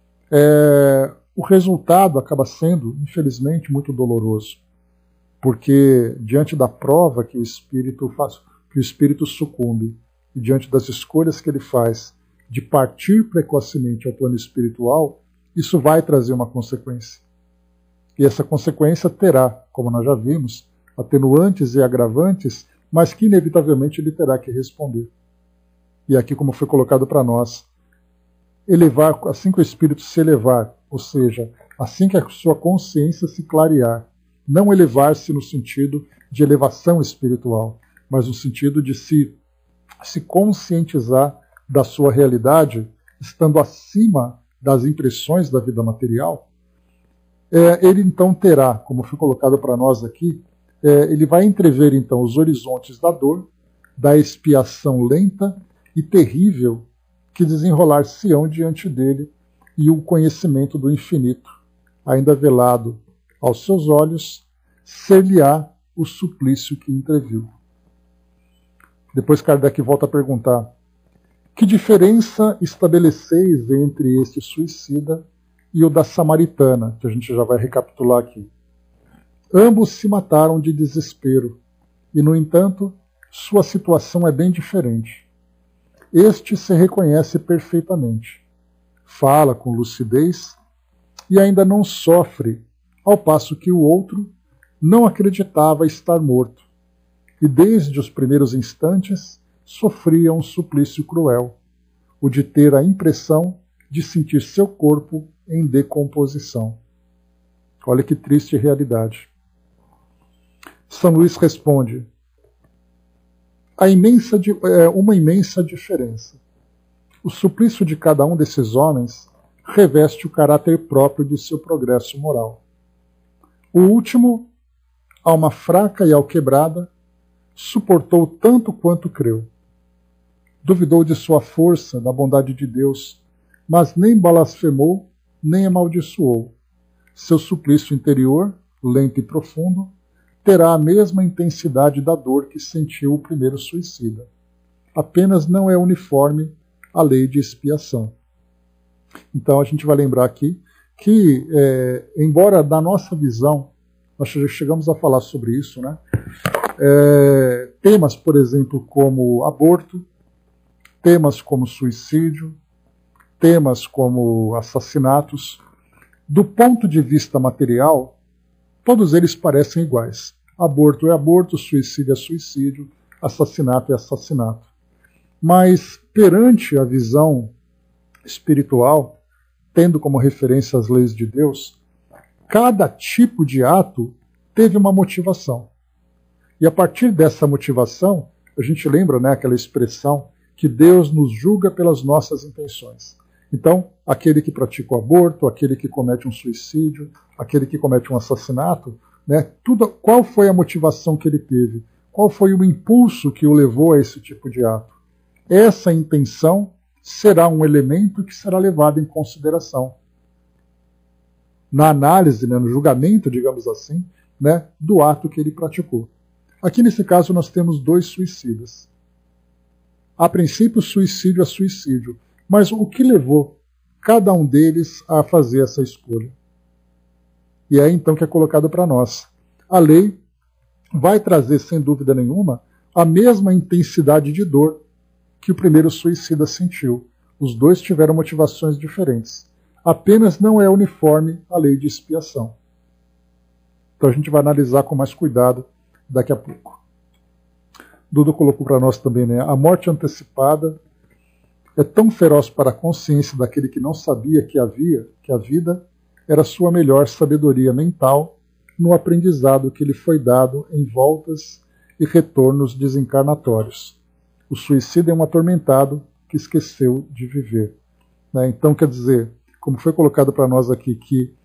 o resultado acaba sendo, infelizmente, muito doloroso, porque diante da prova que o espírito faz, que o espírito sucumbe, e diante das escolhas que ele faz de partir precocemente ao plano espiritual, isso vai trazer uma consequência. E essa consequência terá, como nós já vimos, atenuantes e agravantes, mas que inevitavelmente ele terá que responder. e aqui como foi colocado para nós, elevar, assim que o espírito se elevar, ou seja, assim que a sua consciência se clarear, não elevar-se no sentido de elevação espiritual, mas no sentido de se conscientizar da sua realidade, estando acima das impressões da vida material, ele então terá, como foi colocado para nós aqui, ele vai entrever então os horizontes da dor, da expiação lenta e terrível que desenrolar-se-ão diante dele e o conhecimento do infinito, ainda velado aos seus olhos, ser-lhe-á o suplício que entreviu. Depois Kardec volta a perguntar: que diferença estabeleceis entre este suicida e o da samaritana, que a gente já vai recapitular aqui? Ambos se mataram de desespero, e, no entanto, sua situação é bem diferente. Este se reconhece perfeitamente, fala com lucidez e ainda não sofre, ao passo que o outro não acreditava estar morto, e desde os primeiros instantes sofria um suplício cruel, o de ter a impressão de sentir seu corpo em decomposição. Olha que triste realidade. São Luís responde: uma imensa diferença. O suplício de cada um desses homens reveste o caráter próprio de seu progresso moral. O último, alma fraca e alquebrada, suportou tanto quanto creu. Duvidou de sua força, da bondade de Deus, mas nem blasfemou, nem amaldiçoou. Seu suplício interior, lento e profundo, terá a mesma intensidade da dor que sentiu o primeiro suicida. Apenas não é uniforme a lei de expiação. Então a gente vai lembrar aqui que, embora da nossa visão, nós já chegamos a falar sobre isso, né? Temas, por exemplo, como aborto, temas como suicídio, temas como assassinatos, do ponto de vista material, todos eles parecem iguais. Aborto é aborto, suicídio é suicídio, assassinato é assassinato. Mas, perante a visão espiritual, tendo como referência as leis de Deus, cada tipo de ato teve uma motivação. E a partir dessa motivação, a gente lembra, né, aquela expressão que Deus nos julga pelas nossas intenções. Então, aquele que pratica o aborto, aquele que comete um suicídio, aquele que comete um assassinato, né, qual foi a motivação que ele teve? Qual foi o impulso que o levou a esse tipo de ato? Essa intenção será um elemento que será levado em consideração na análise, né, no julgamento, digamos assim, né, do ato que ele praticou. Aqui nesse caso nós temos dois suicidas. A princípio, suicídio é suicídio, mas o que levou cada um deles a fazer essa escolha? E é então que é colocado para nós. A lei vai trazer, sem dúvida nenhuma, a mesma intensidade de dor que o primeiro suicida sentiu. Os dois tiveram motivações diferentes. Apenas não é uniforme a lei de expiação. Então a gente vai analisar com mais cuidado daqui a pouco. Dudu colocou para nós também, né? A morte antecipada é tão feroz para a consciência daquele que não sabia que a vida era sua melhor sabedoria mental no aprendizado que lhe foi dado em voltas e retornos desencarnatórios. O suicida é um atormentado que esqueceu de viver. Né? Então, quer dizer, como foi colocado para nós aqui, que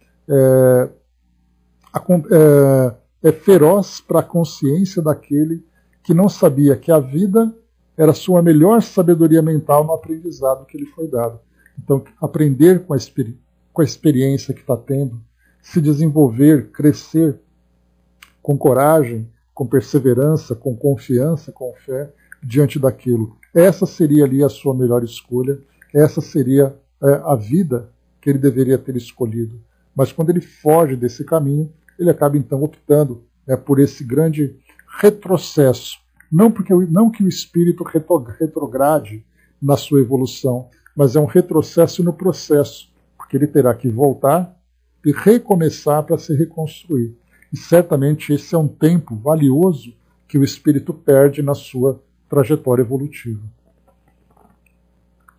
é feroz para a consciência daquele que não sabia que a vida era sua melhor sabedoria mental no aprendizado que lhe foi dado. Então, aprender com a experiência que está tendo, se desenvolver, crescer com coragem, com perseverança, com confiança, com fé diante daquilo. Essa seria ali a sua melhor escolha, essa seria a vida que ele deveria ter escolhido. Mas quando ele foge desse caminho, ele acaba então optando por esse grande retrocesso. Não que o espírito retrograde na sua evolução, mas é um retrocesso no processo, porque ele terá que voltar e recomeçar para se reconstruir. E certamente esse é um tempo valioso que o espírito perde na sua trajetória evolutiva.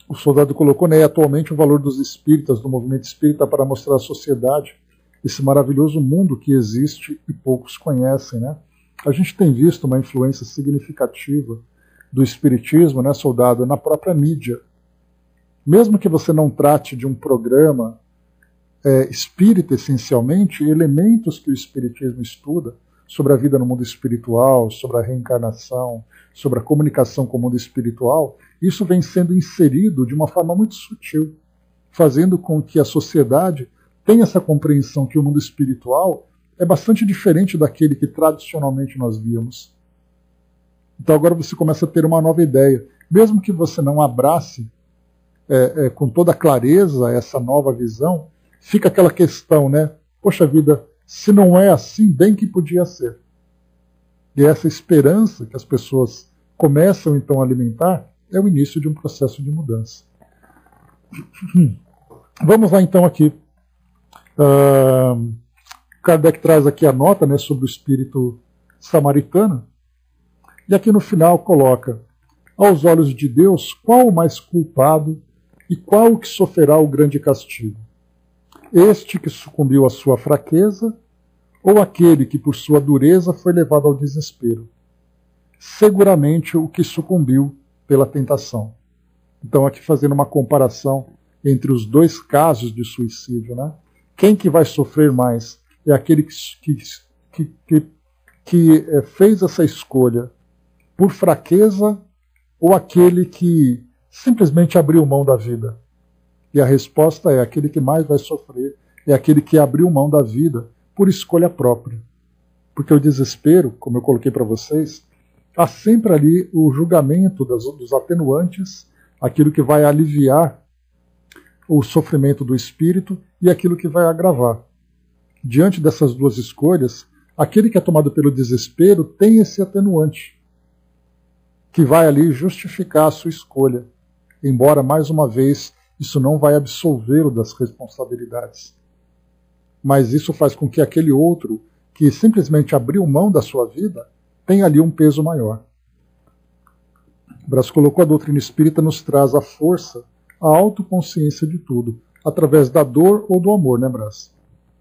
o soldado colocou, né, atualmente o valor dos espíritas, do movimento espírita, para mostrar à sociedade esse maravilhoso mundo que existe e poucos conhecem, né? A gente tem visto uma influência significativa do espiritismo, né, soldado, na própria mídia. Mesmo que você não trate de um programa espírita, essencialmente, elementos que o espiritismo estuda sobre a vida no mundo espiritual, sobre a reencarnação, sobre a comunicação com o mundo espiritual, isso vem sendo inserido de uma forma muito sutil, fazendo com que a sociedade tenha essa compreensão que o mundo espiritual é bastante diferente daquele que tradicionalmente nós víamos. Então agora você começa a ter uma nova ideia. Mesmo que você não abrace com toda clareza essa nova visão, fica aquela questão, né? Poxa vida, se não é assim, bem que podia ser. E essa esperança que as pessoas começam então a alimentar é o início de um processo de mudança. Vamos lá então aqui. Kardec traz aqui a nota, né, sobre o espírito samaritano. E aqui no final coloca: aos olhos de Deus, qual o mais culpado e qual o que sofrerá o grande castigo? Este que sucumbiu à sua fraqueza ou aquele que por sua dureza foi levado ao desespero? Seguramente o que sucumbiu pela tentação. Então aqui fazendo uma comparação entre os dois casos de suicídio, né? Quem que vai sofrer mais? É aquele que fez essa escolha por fraqueza ou aquele que simplesmente abriu mão da vida? E a resposta é: aquele que mais vai sofrer é aquele que abriu mão da vida por escolha própria. Porque o desespero, como eu coloquei para vocês, há sempre ali o julgamento dos atenuantes, aquilo que vai aliviar o sofrimento do espírito e aquilo que vai agravar. Diante dessas duas escolhas, aquele que é tomado pelo desespero tem esse atenuante, que vai ali justificar a sua escolha, embora, mais uma vez, isso não vai absolvê-lo das responsabilidades. Mas isso faz com que aquele outro, que simplesmente abriu mão da sua vida, tenha ali um peso maior. Brás colocou: a doutrina espírita nos traz a força, a autoconsciência de tudo, através da dor ou do amor, né, Brás?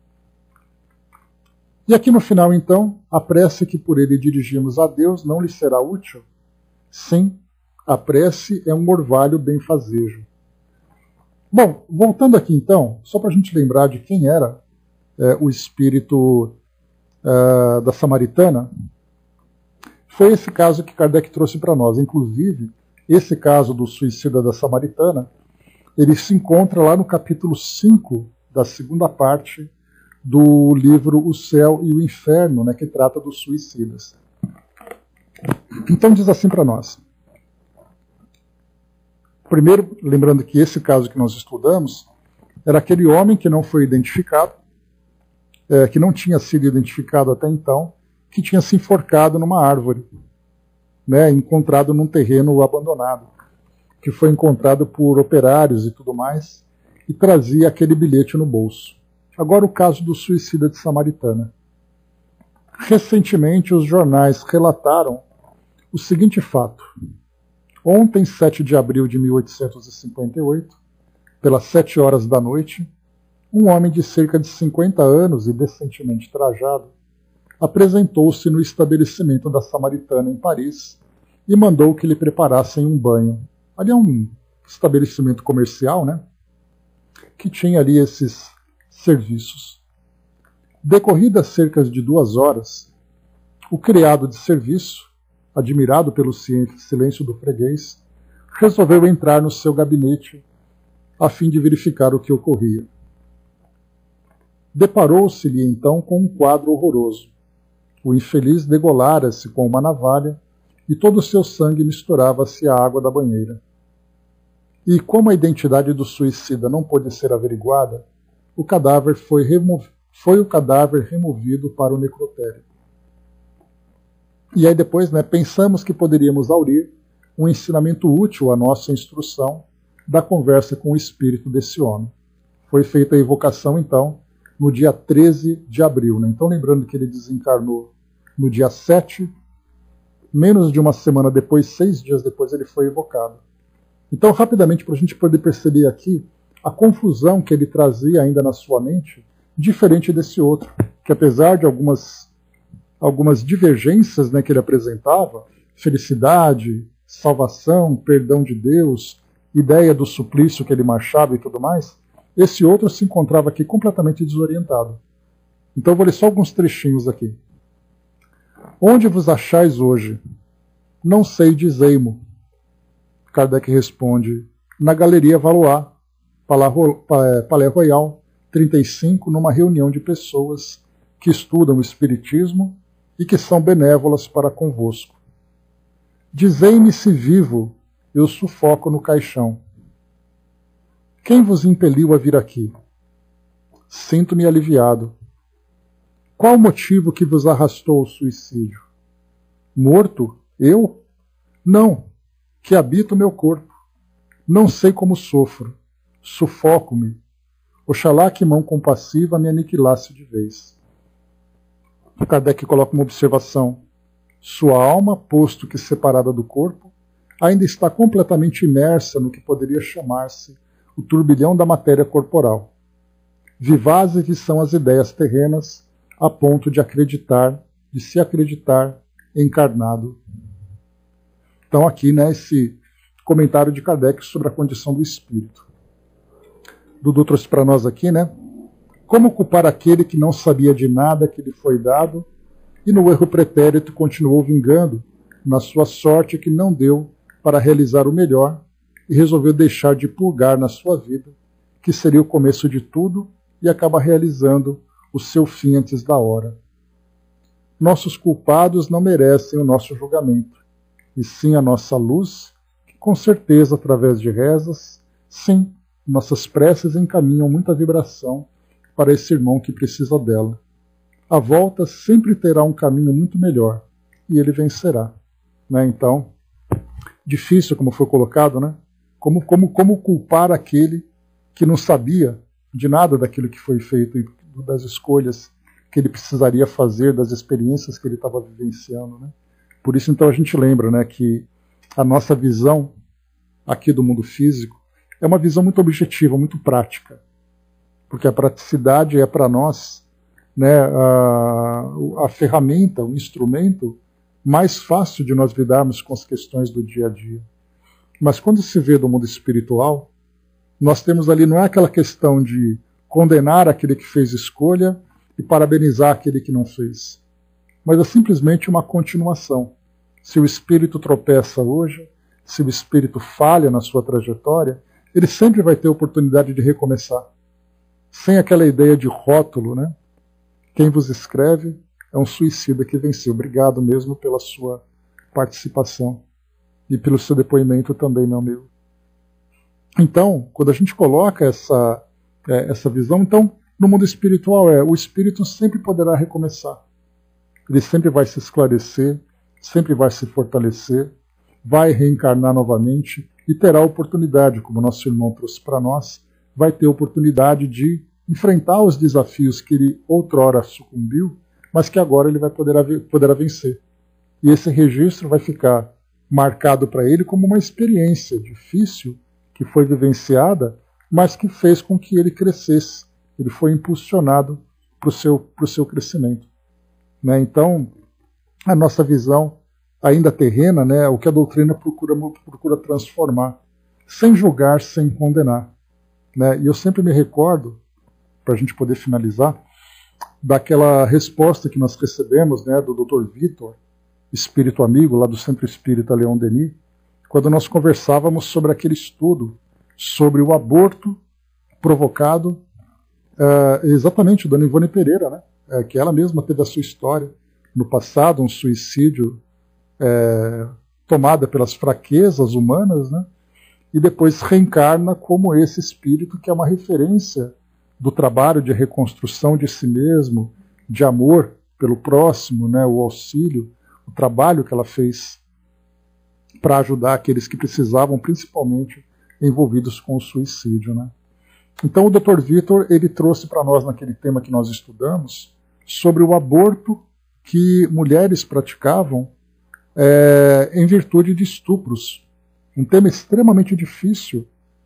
E aqui no final, então, a prece que por ele dirigimos a Deus não lhe será útil? Sim, a prece é um orvalho benfazejo. Bom, voltando aqui então, só para a gente lembrar de quem era o espírito da Samaritana, foi esse caso que Kardec trouxe para nós. Inclusive, esse caso do suicida da Samaritana, ele se encontra lá no capítulo 5 da segunda parte do livro O Céu e o Inferno, né, que trata dos suicidas. Então diz assim para nós. Primeiro, lembrando que esse caso que nós estudamos era aquele homem que não foi identificado, que não tinha sido identificado até então, que tinha se enforcado numa árvore, né, encontrado num terreno abandonado, que foi encontrado por operários e tudo mais, e trazia aquele bilhete no bolso. Agora o caso do suicida de Samaritana. Recentemente os jornais relataram o seguinte fato. Ontem, 7 de abril de 1858, pelas 7 horas da noite, um homem de cerca de 50 anos e decentemente trajado apresentou-se no estabelecimento da Samaritana em Paris e mandou que lhe preparassem um banho. Ali é um estabelecimento comercial, né, que tinha ali esses serviços. Decorridas cerca de 2 horas, o criado de serviço, admirado pelo silêncio do freguês, resolveu entrar no seu gabinete a fim de verificar o que ocorria. Deparou-se-lhe então com um quadro horroroso. O infeliz degolara-se com uma navalha e todo o seu sangue misturava-se à água da banheira. E como a identidade do suicida não pôde ser averiguada, o cadáver foi removido para o necrotério. E aí depois, né, pensamos que poderíamos aurir um ensinamento útil à nossa instrução da conversa com o espírito desse homem. Foi feita a evocação, então, no dia 13 de abril. Né? Então, lembrando que ele desencarnou no dia 7, menos de uma semana depois, 6 dias depois, ele foi evocado. Então, rapidamente, para a gente poder perceber aqui a confusão que ele trazia ainda na sua mente, diferente desse outro, que apesar de algumas divergências, né, que ele apresentava, felicidade, salvação, perdão de Deus, ideia do suplício que ele marchava e tudo mais, esse outro se encontrava aqui completamente desorientado. Então eu vou ler só alguns trechinhos aqui. Onde vos achais hoje? Não sei, dizei-mo. Kardec responde, na Galeria Valois, Palais Royal, 35, numa reunião de pessoas que estudam o Espiritismo e que são benévolas para convosco. Dizei-me se vivo, eu sufoco no caixão. Quem vos impeliu a vir aqui? Sinto-me aliviado. Qual o motivo que vos arrastou ao suicídio? Morto? Eu? Não, que habito meu corpo. Não sei como sofro. Sufoco-me. Oxalá que mão compassiva me aniquilasse de vez. Kardec coloca uma observação. Sua alma, posto que separada do corpo, ainda está completamente imersa no que poderia chamar-se o turbilhão da matéria corporal. Vivazes são as ideias terrenas, a ponto de se acreditar encarnado. Então aqui, né, esse comentário de Kardec sobre a condição do espírito. Dudu trouxe para nós aqui, né? Como culpar aquele que não sabia de nada que lhe foi dado e no erro pretérito continuou vingando na sua sorte que não deu para realizar o melhor e resolveu deixar de pulgar na sua vida, que seria o começo de tudo, e acaba realizando o seu fim antes da hora. Nossos culpados não merecem o nosso julgamento, e sim a nossa luz, que com certeza, através de rezas, sim, nossas preces encaminham muita vibração para esse irmão que precisa dela. A volta sempre terá um caminho muito melhor, e ele vencerá. Né? Então, difícil, como foi colocado, né? Como culpar aquele que não sabia de nada daquilo que foi feito, das escolhas que ele precisaria fazer, das experiências que ele estava vivenciando. Né? Por isso, então, a gente lembra, né, que a nossa visão aqui do mundo físico é uma visão muito objetiva, muito prática, porque a praticidade é para nós, né, a ferramenta, o instrumento mais fácil de nós lidarmos com as questões do dia a dia. Mas quando se vê do mundo espiritual, nós temos ali, não é aquela questão de condenar aquele que fez escolha e parabenizar aquele que não fez, mas é simplesmente uma continuação. Se o espírito tropeça hoje, se o espírito falha na sua trajetória, ele sempre vai ter oportunidade de recomeçar. Sem aquela ideia de rótulo, né? Quem vos escreve é um suicida que venceu. Obrigado mesmo pela sua participação e pelo seu depoimento também, meu amigo. Então, quando a gente coloca essa visão, então, no mundo espiritual o espírito sempre poderá recomeçar. Ele sempre vai se esclarecer, sempre vai se fortalecer, vai reencarnar novamente e terá oportunidade, como nosso irmão trouxe para nós, vai ter oportunidade de enfrentar os desafios que ele outrora sucumbiu, mas que agora ele vai poderá vencer. E esse registro vai ficar marcado para ele como uma experiência difícil que foi vivenciada, mas que fez com que ele crescesse. Ele foi impulsionado para o seu crescimento. Né? Então, a nossa visão ainda terrena, né, o que a doutrina procura transformar, sem julgar, sem condenar. Né? E eu sempre me recordo, para a gente poder finalizar, daquela resposta que nós recebemos, né, do Dr. Vitor, espírito amigo lá do Centro Espírita Leon Denis, quando nós conversávamos sobre aquele estudo sobre o aborto provocado, exatamente, Dona Ivone Pereira, né, que ela mesma teve a sua história no passado, um suicídio tomada pelas fraquezas humanas, né, e depois reencarna como esse espírito que é uma referência do trabalho de reconstrução de si mesmo, de amor pelo próximo, né, o auxílio, o trabalho que ela fez para ajudar aqueles que precisavam, principalmente envolvidos com o suicídio. Né. Então o Dr. Vitor, ele trouxe para nós, naquele tema que nós estudamos, sobre o aborto que mulheres praticavam em virtude de estupros, Um tema extremamente difícil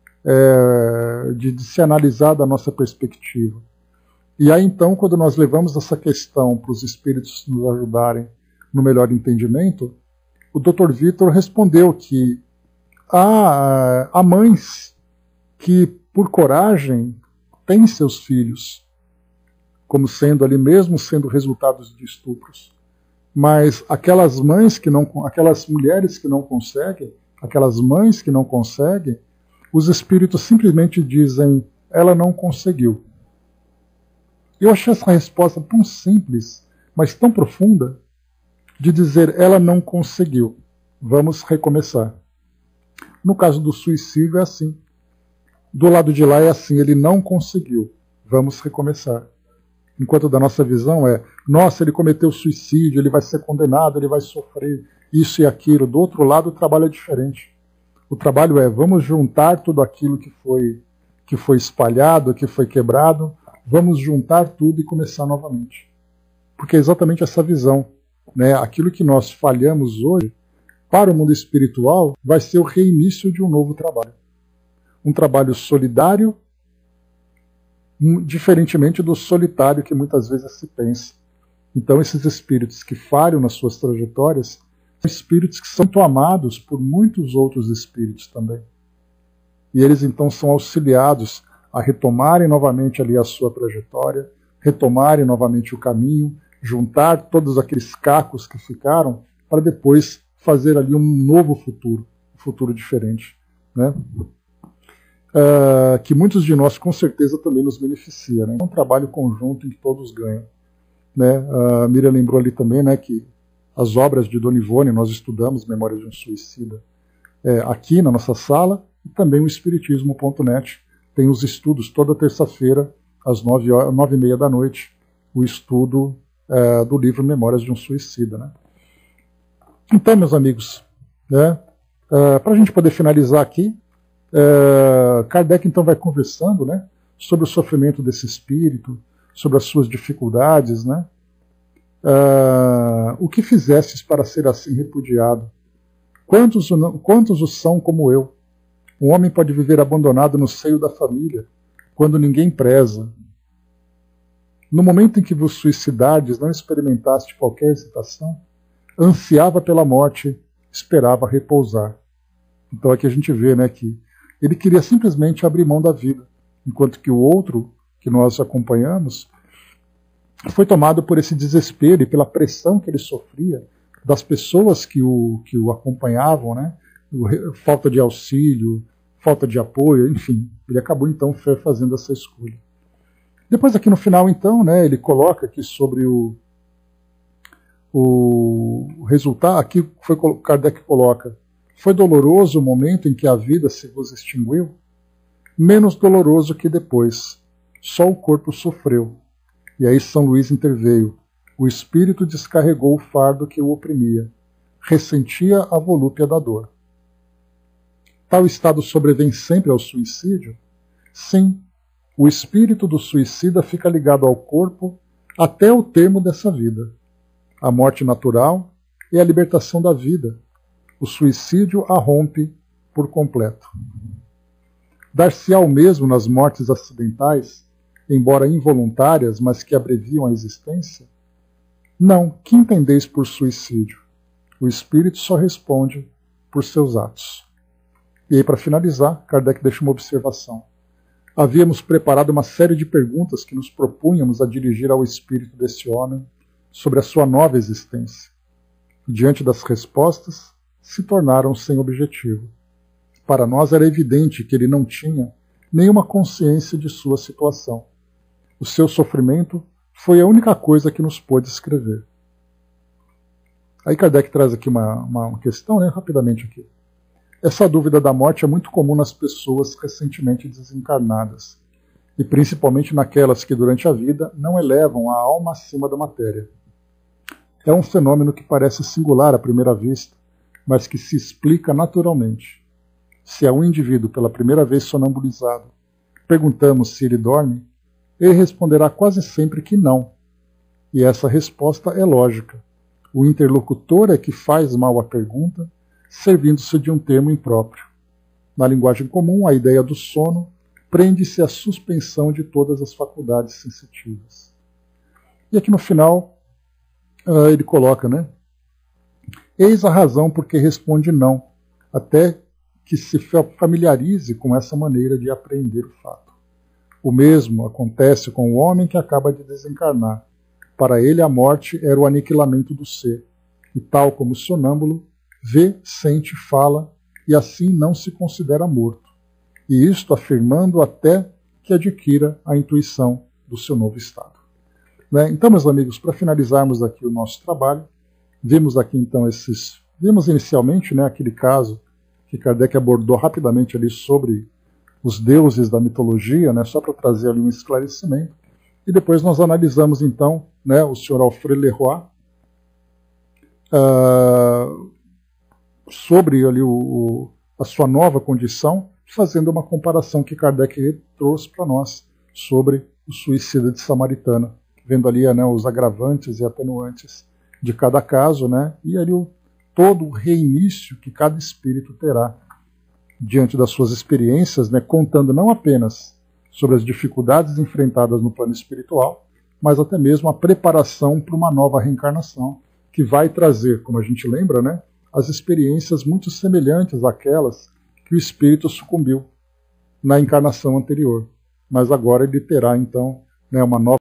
de se analisar da nossa perspectiva. E aí então, quando nós levamos essa questão para os espíritos nos ajudarem no melhor entendimento, o Dr. Vitor respondeu que há mães que, por coragem, têm seus filhos, como sendo ali mesmo sendo resultados de estupros. Mas aquelas mães aquelas mulheres que não conseguem, aquelas mães que não conseguem, os espíritos simplesmente dizem, ela não conseguiu. Eu achei essa resposta tão simples, mas tão profunda, de dizer, ela não conseguiu. Vamos recomeçar. No caso do suicídio é assim. Do lado de lá é assim, ele não conseguiu. Vamos recomeçar. Enquanto da nossa visão é, nossa, ele cometeu suicídio, ele vai ser condenado, ele vai sofrer isso e aquilo. Do outro lado, o trabalho é diferente. O trabalho é, vamos juntar tudo aquilo que foi espalhado, que foi quebrado, vamos juntar tudo e começar novamente. Porque é exatamente essa visão. Né? Aquilo que nós falhamos hoje, para o mundo espiritual, vai ser o reinício de um novo trabalho. Um trabalho solidário, diferentemente do solitário que muitas vezes se pensa. Então esses espíritos que falham nas suas trajetórias são espíritos que são muito amados por muitos outros espíritos também. E eles então são auxiliados a retomarem novamente ali a sua trajetória, retomarem novamente o caminho, juntar todos aqueles cacos que ficaram para depois fazer ali um novo futuro, um futuro diferente, né? Que muitos de nós com certeza também nos beneficia, né? É um trabalho conjunto em que todos ganham, né? A Miriam lembrou ali também, né, que as obras de Dona Ivone, nós estudamos Memórias de um Suicida aqui na nossa sala, e também o Espiritismo.net tem os estudos toda terça-feira às 9h30 da noite, o estudo do livro Memórias de um Suicida, né? Então, meus amigos, né, para a gente poder finalizar aqui, Kardec então vai conversando, né, sobre o sofrimento desse espírito, sobre as suas dificuldades, né? O que fizestes para ser assim repudiado? Quantos os são como eu? Um homem pode viver abandonado no seio da família, quando ninguém preza. No momento em que vos suicidardes, não experimentaste qualquer hesitação? Ansiava pela morte, esperava repousar. Então aqui a gente vê, né, que ele queria simplesmente abrir mão da vida, enquanto que o outro, que nós acompanhamos, foi tomado por esse desespero e pela pressão que ele sofria das pessoas que o acompanhavam, né? Falta de auxílio, falta de apoio, enfim. Ele acabou então fazendo essa escolha. Depois aqui no final então, né, ele coloca aqui sobre o resultado, aqui Kardec coloca, foi doloroso o momento em que a vida se vos extinguiu? Menos doloroso que depois, só o corpo sofreu. E aí São Luís interveio. O espírito descarregou o fardo que o oprimia. Ressentia a volúpia da dor. Tal estado sobrevém sempre ao suicídio? Sim, o espírito do suicida fica ligado ao corpo até o termo dessa vida. A morte natural é a libertação da vida. O suicídio a rompe por completo. Dar-se-á o mesmo nas mortes acidentais, embora involuntárias, mas que abreviam a existência? Não, que entendeis por suicídio? O espírito só responde por seus atos. E aí, para finalizar, Kardec deixa uma observação. Havíamos preparado uma série de perguntas que nos propunhamos a dirigir ao espírito desse homem sobre a sua nova existência. Diante das respostas, se tornaram sem objetivo. Para nós era evidente que ele não tinha nenhuma consciência de sua situação. O seu sofrimento foi a única coisa que nos pôde escrever. Aí Kardec traz aqui uma questão, né, rapidamente aqui. Essa dúvida da morte é muito comum nas pessoas recentemente desencarnadas, e principalmente naquelas que durante a vida não elevam a alma acima da matéria. É um fenômeno que parece singular à primeira vista, mas que se explica naturalmente. Se a um indivíduo pela primeira vez sonambulizado perguntamos se ele dorme, ele responderá quase sempre que não. E essa resposta é lógica. O interlocutor é que faz mal a pergunta, servindo-se de um termo impróprio. Na linguagem comum, a ideia do sono prende-se à suspensão de todas as faculdades sensitivas. E aqui no final, ele coloca, né? Eis a razão por que responde não, até que se familiarize com essa maneira de apreender o fato. O mesmo acontece com o homem que acaba de desencarnar. Para ele, a morte era o aniquilamento do ser, e tal como o sonâmbulo, vê, sente, fala, e assim não se considera morto, e isto afirmando até que adquira a intuição do seu novo estado. Né? Então, meus amigos, para finalizarmos aqui o nosso trabalho, vimos aqui então vimos inicialmente, né, aquele caso que Kardec abordou rapidamente ali sobre os deuses da mitologia, né, só para trazer ali um esclarecimento, e depois nós analisamos então, né, o Sr. Alfred Leroy, sobre ali a sua nova condição, fazendo uma comparação que Kardec trouxe para nós sobre o suicida de Samaritana, vendo ali, né, os agravantes e atenuantes de cada caso, né, e ali todo o reinício que cada espírito terá diante das suas experiências, né, contando não apenas sobre as dificuldades enfrentadas no plano espiritual, mas até mesmo a preparação para uma nova reencarnação, que vai trazer, como a gente lembra, né, as experiências muito semelhantes àquelas que o espírito sucumbiu na encarnação anterior. Mas agora ele terá, então, né, uma nova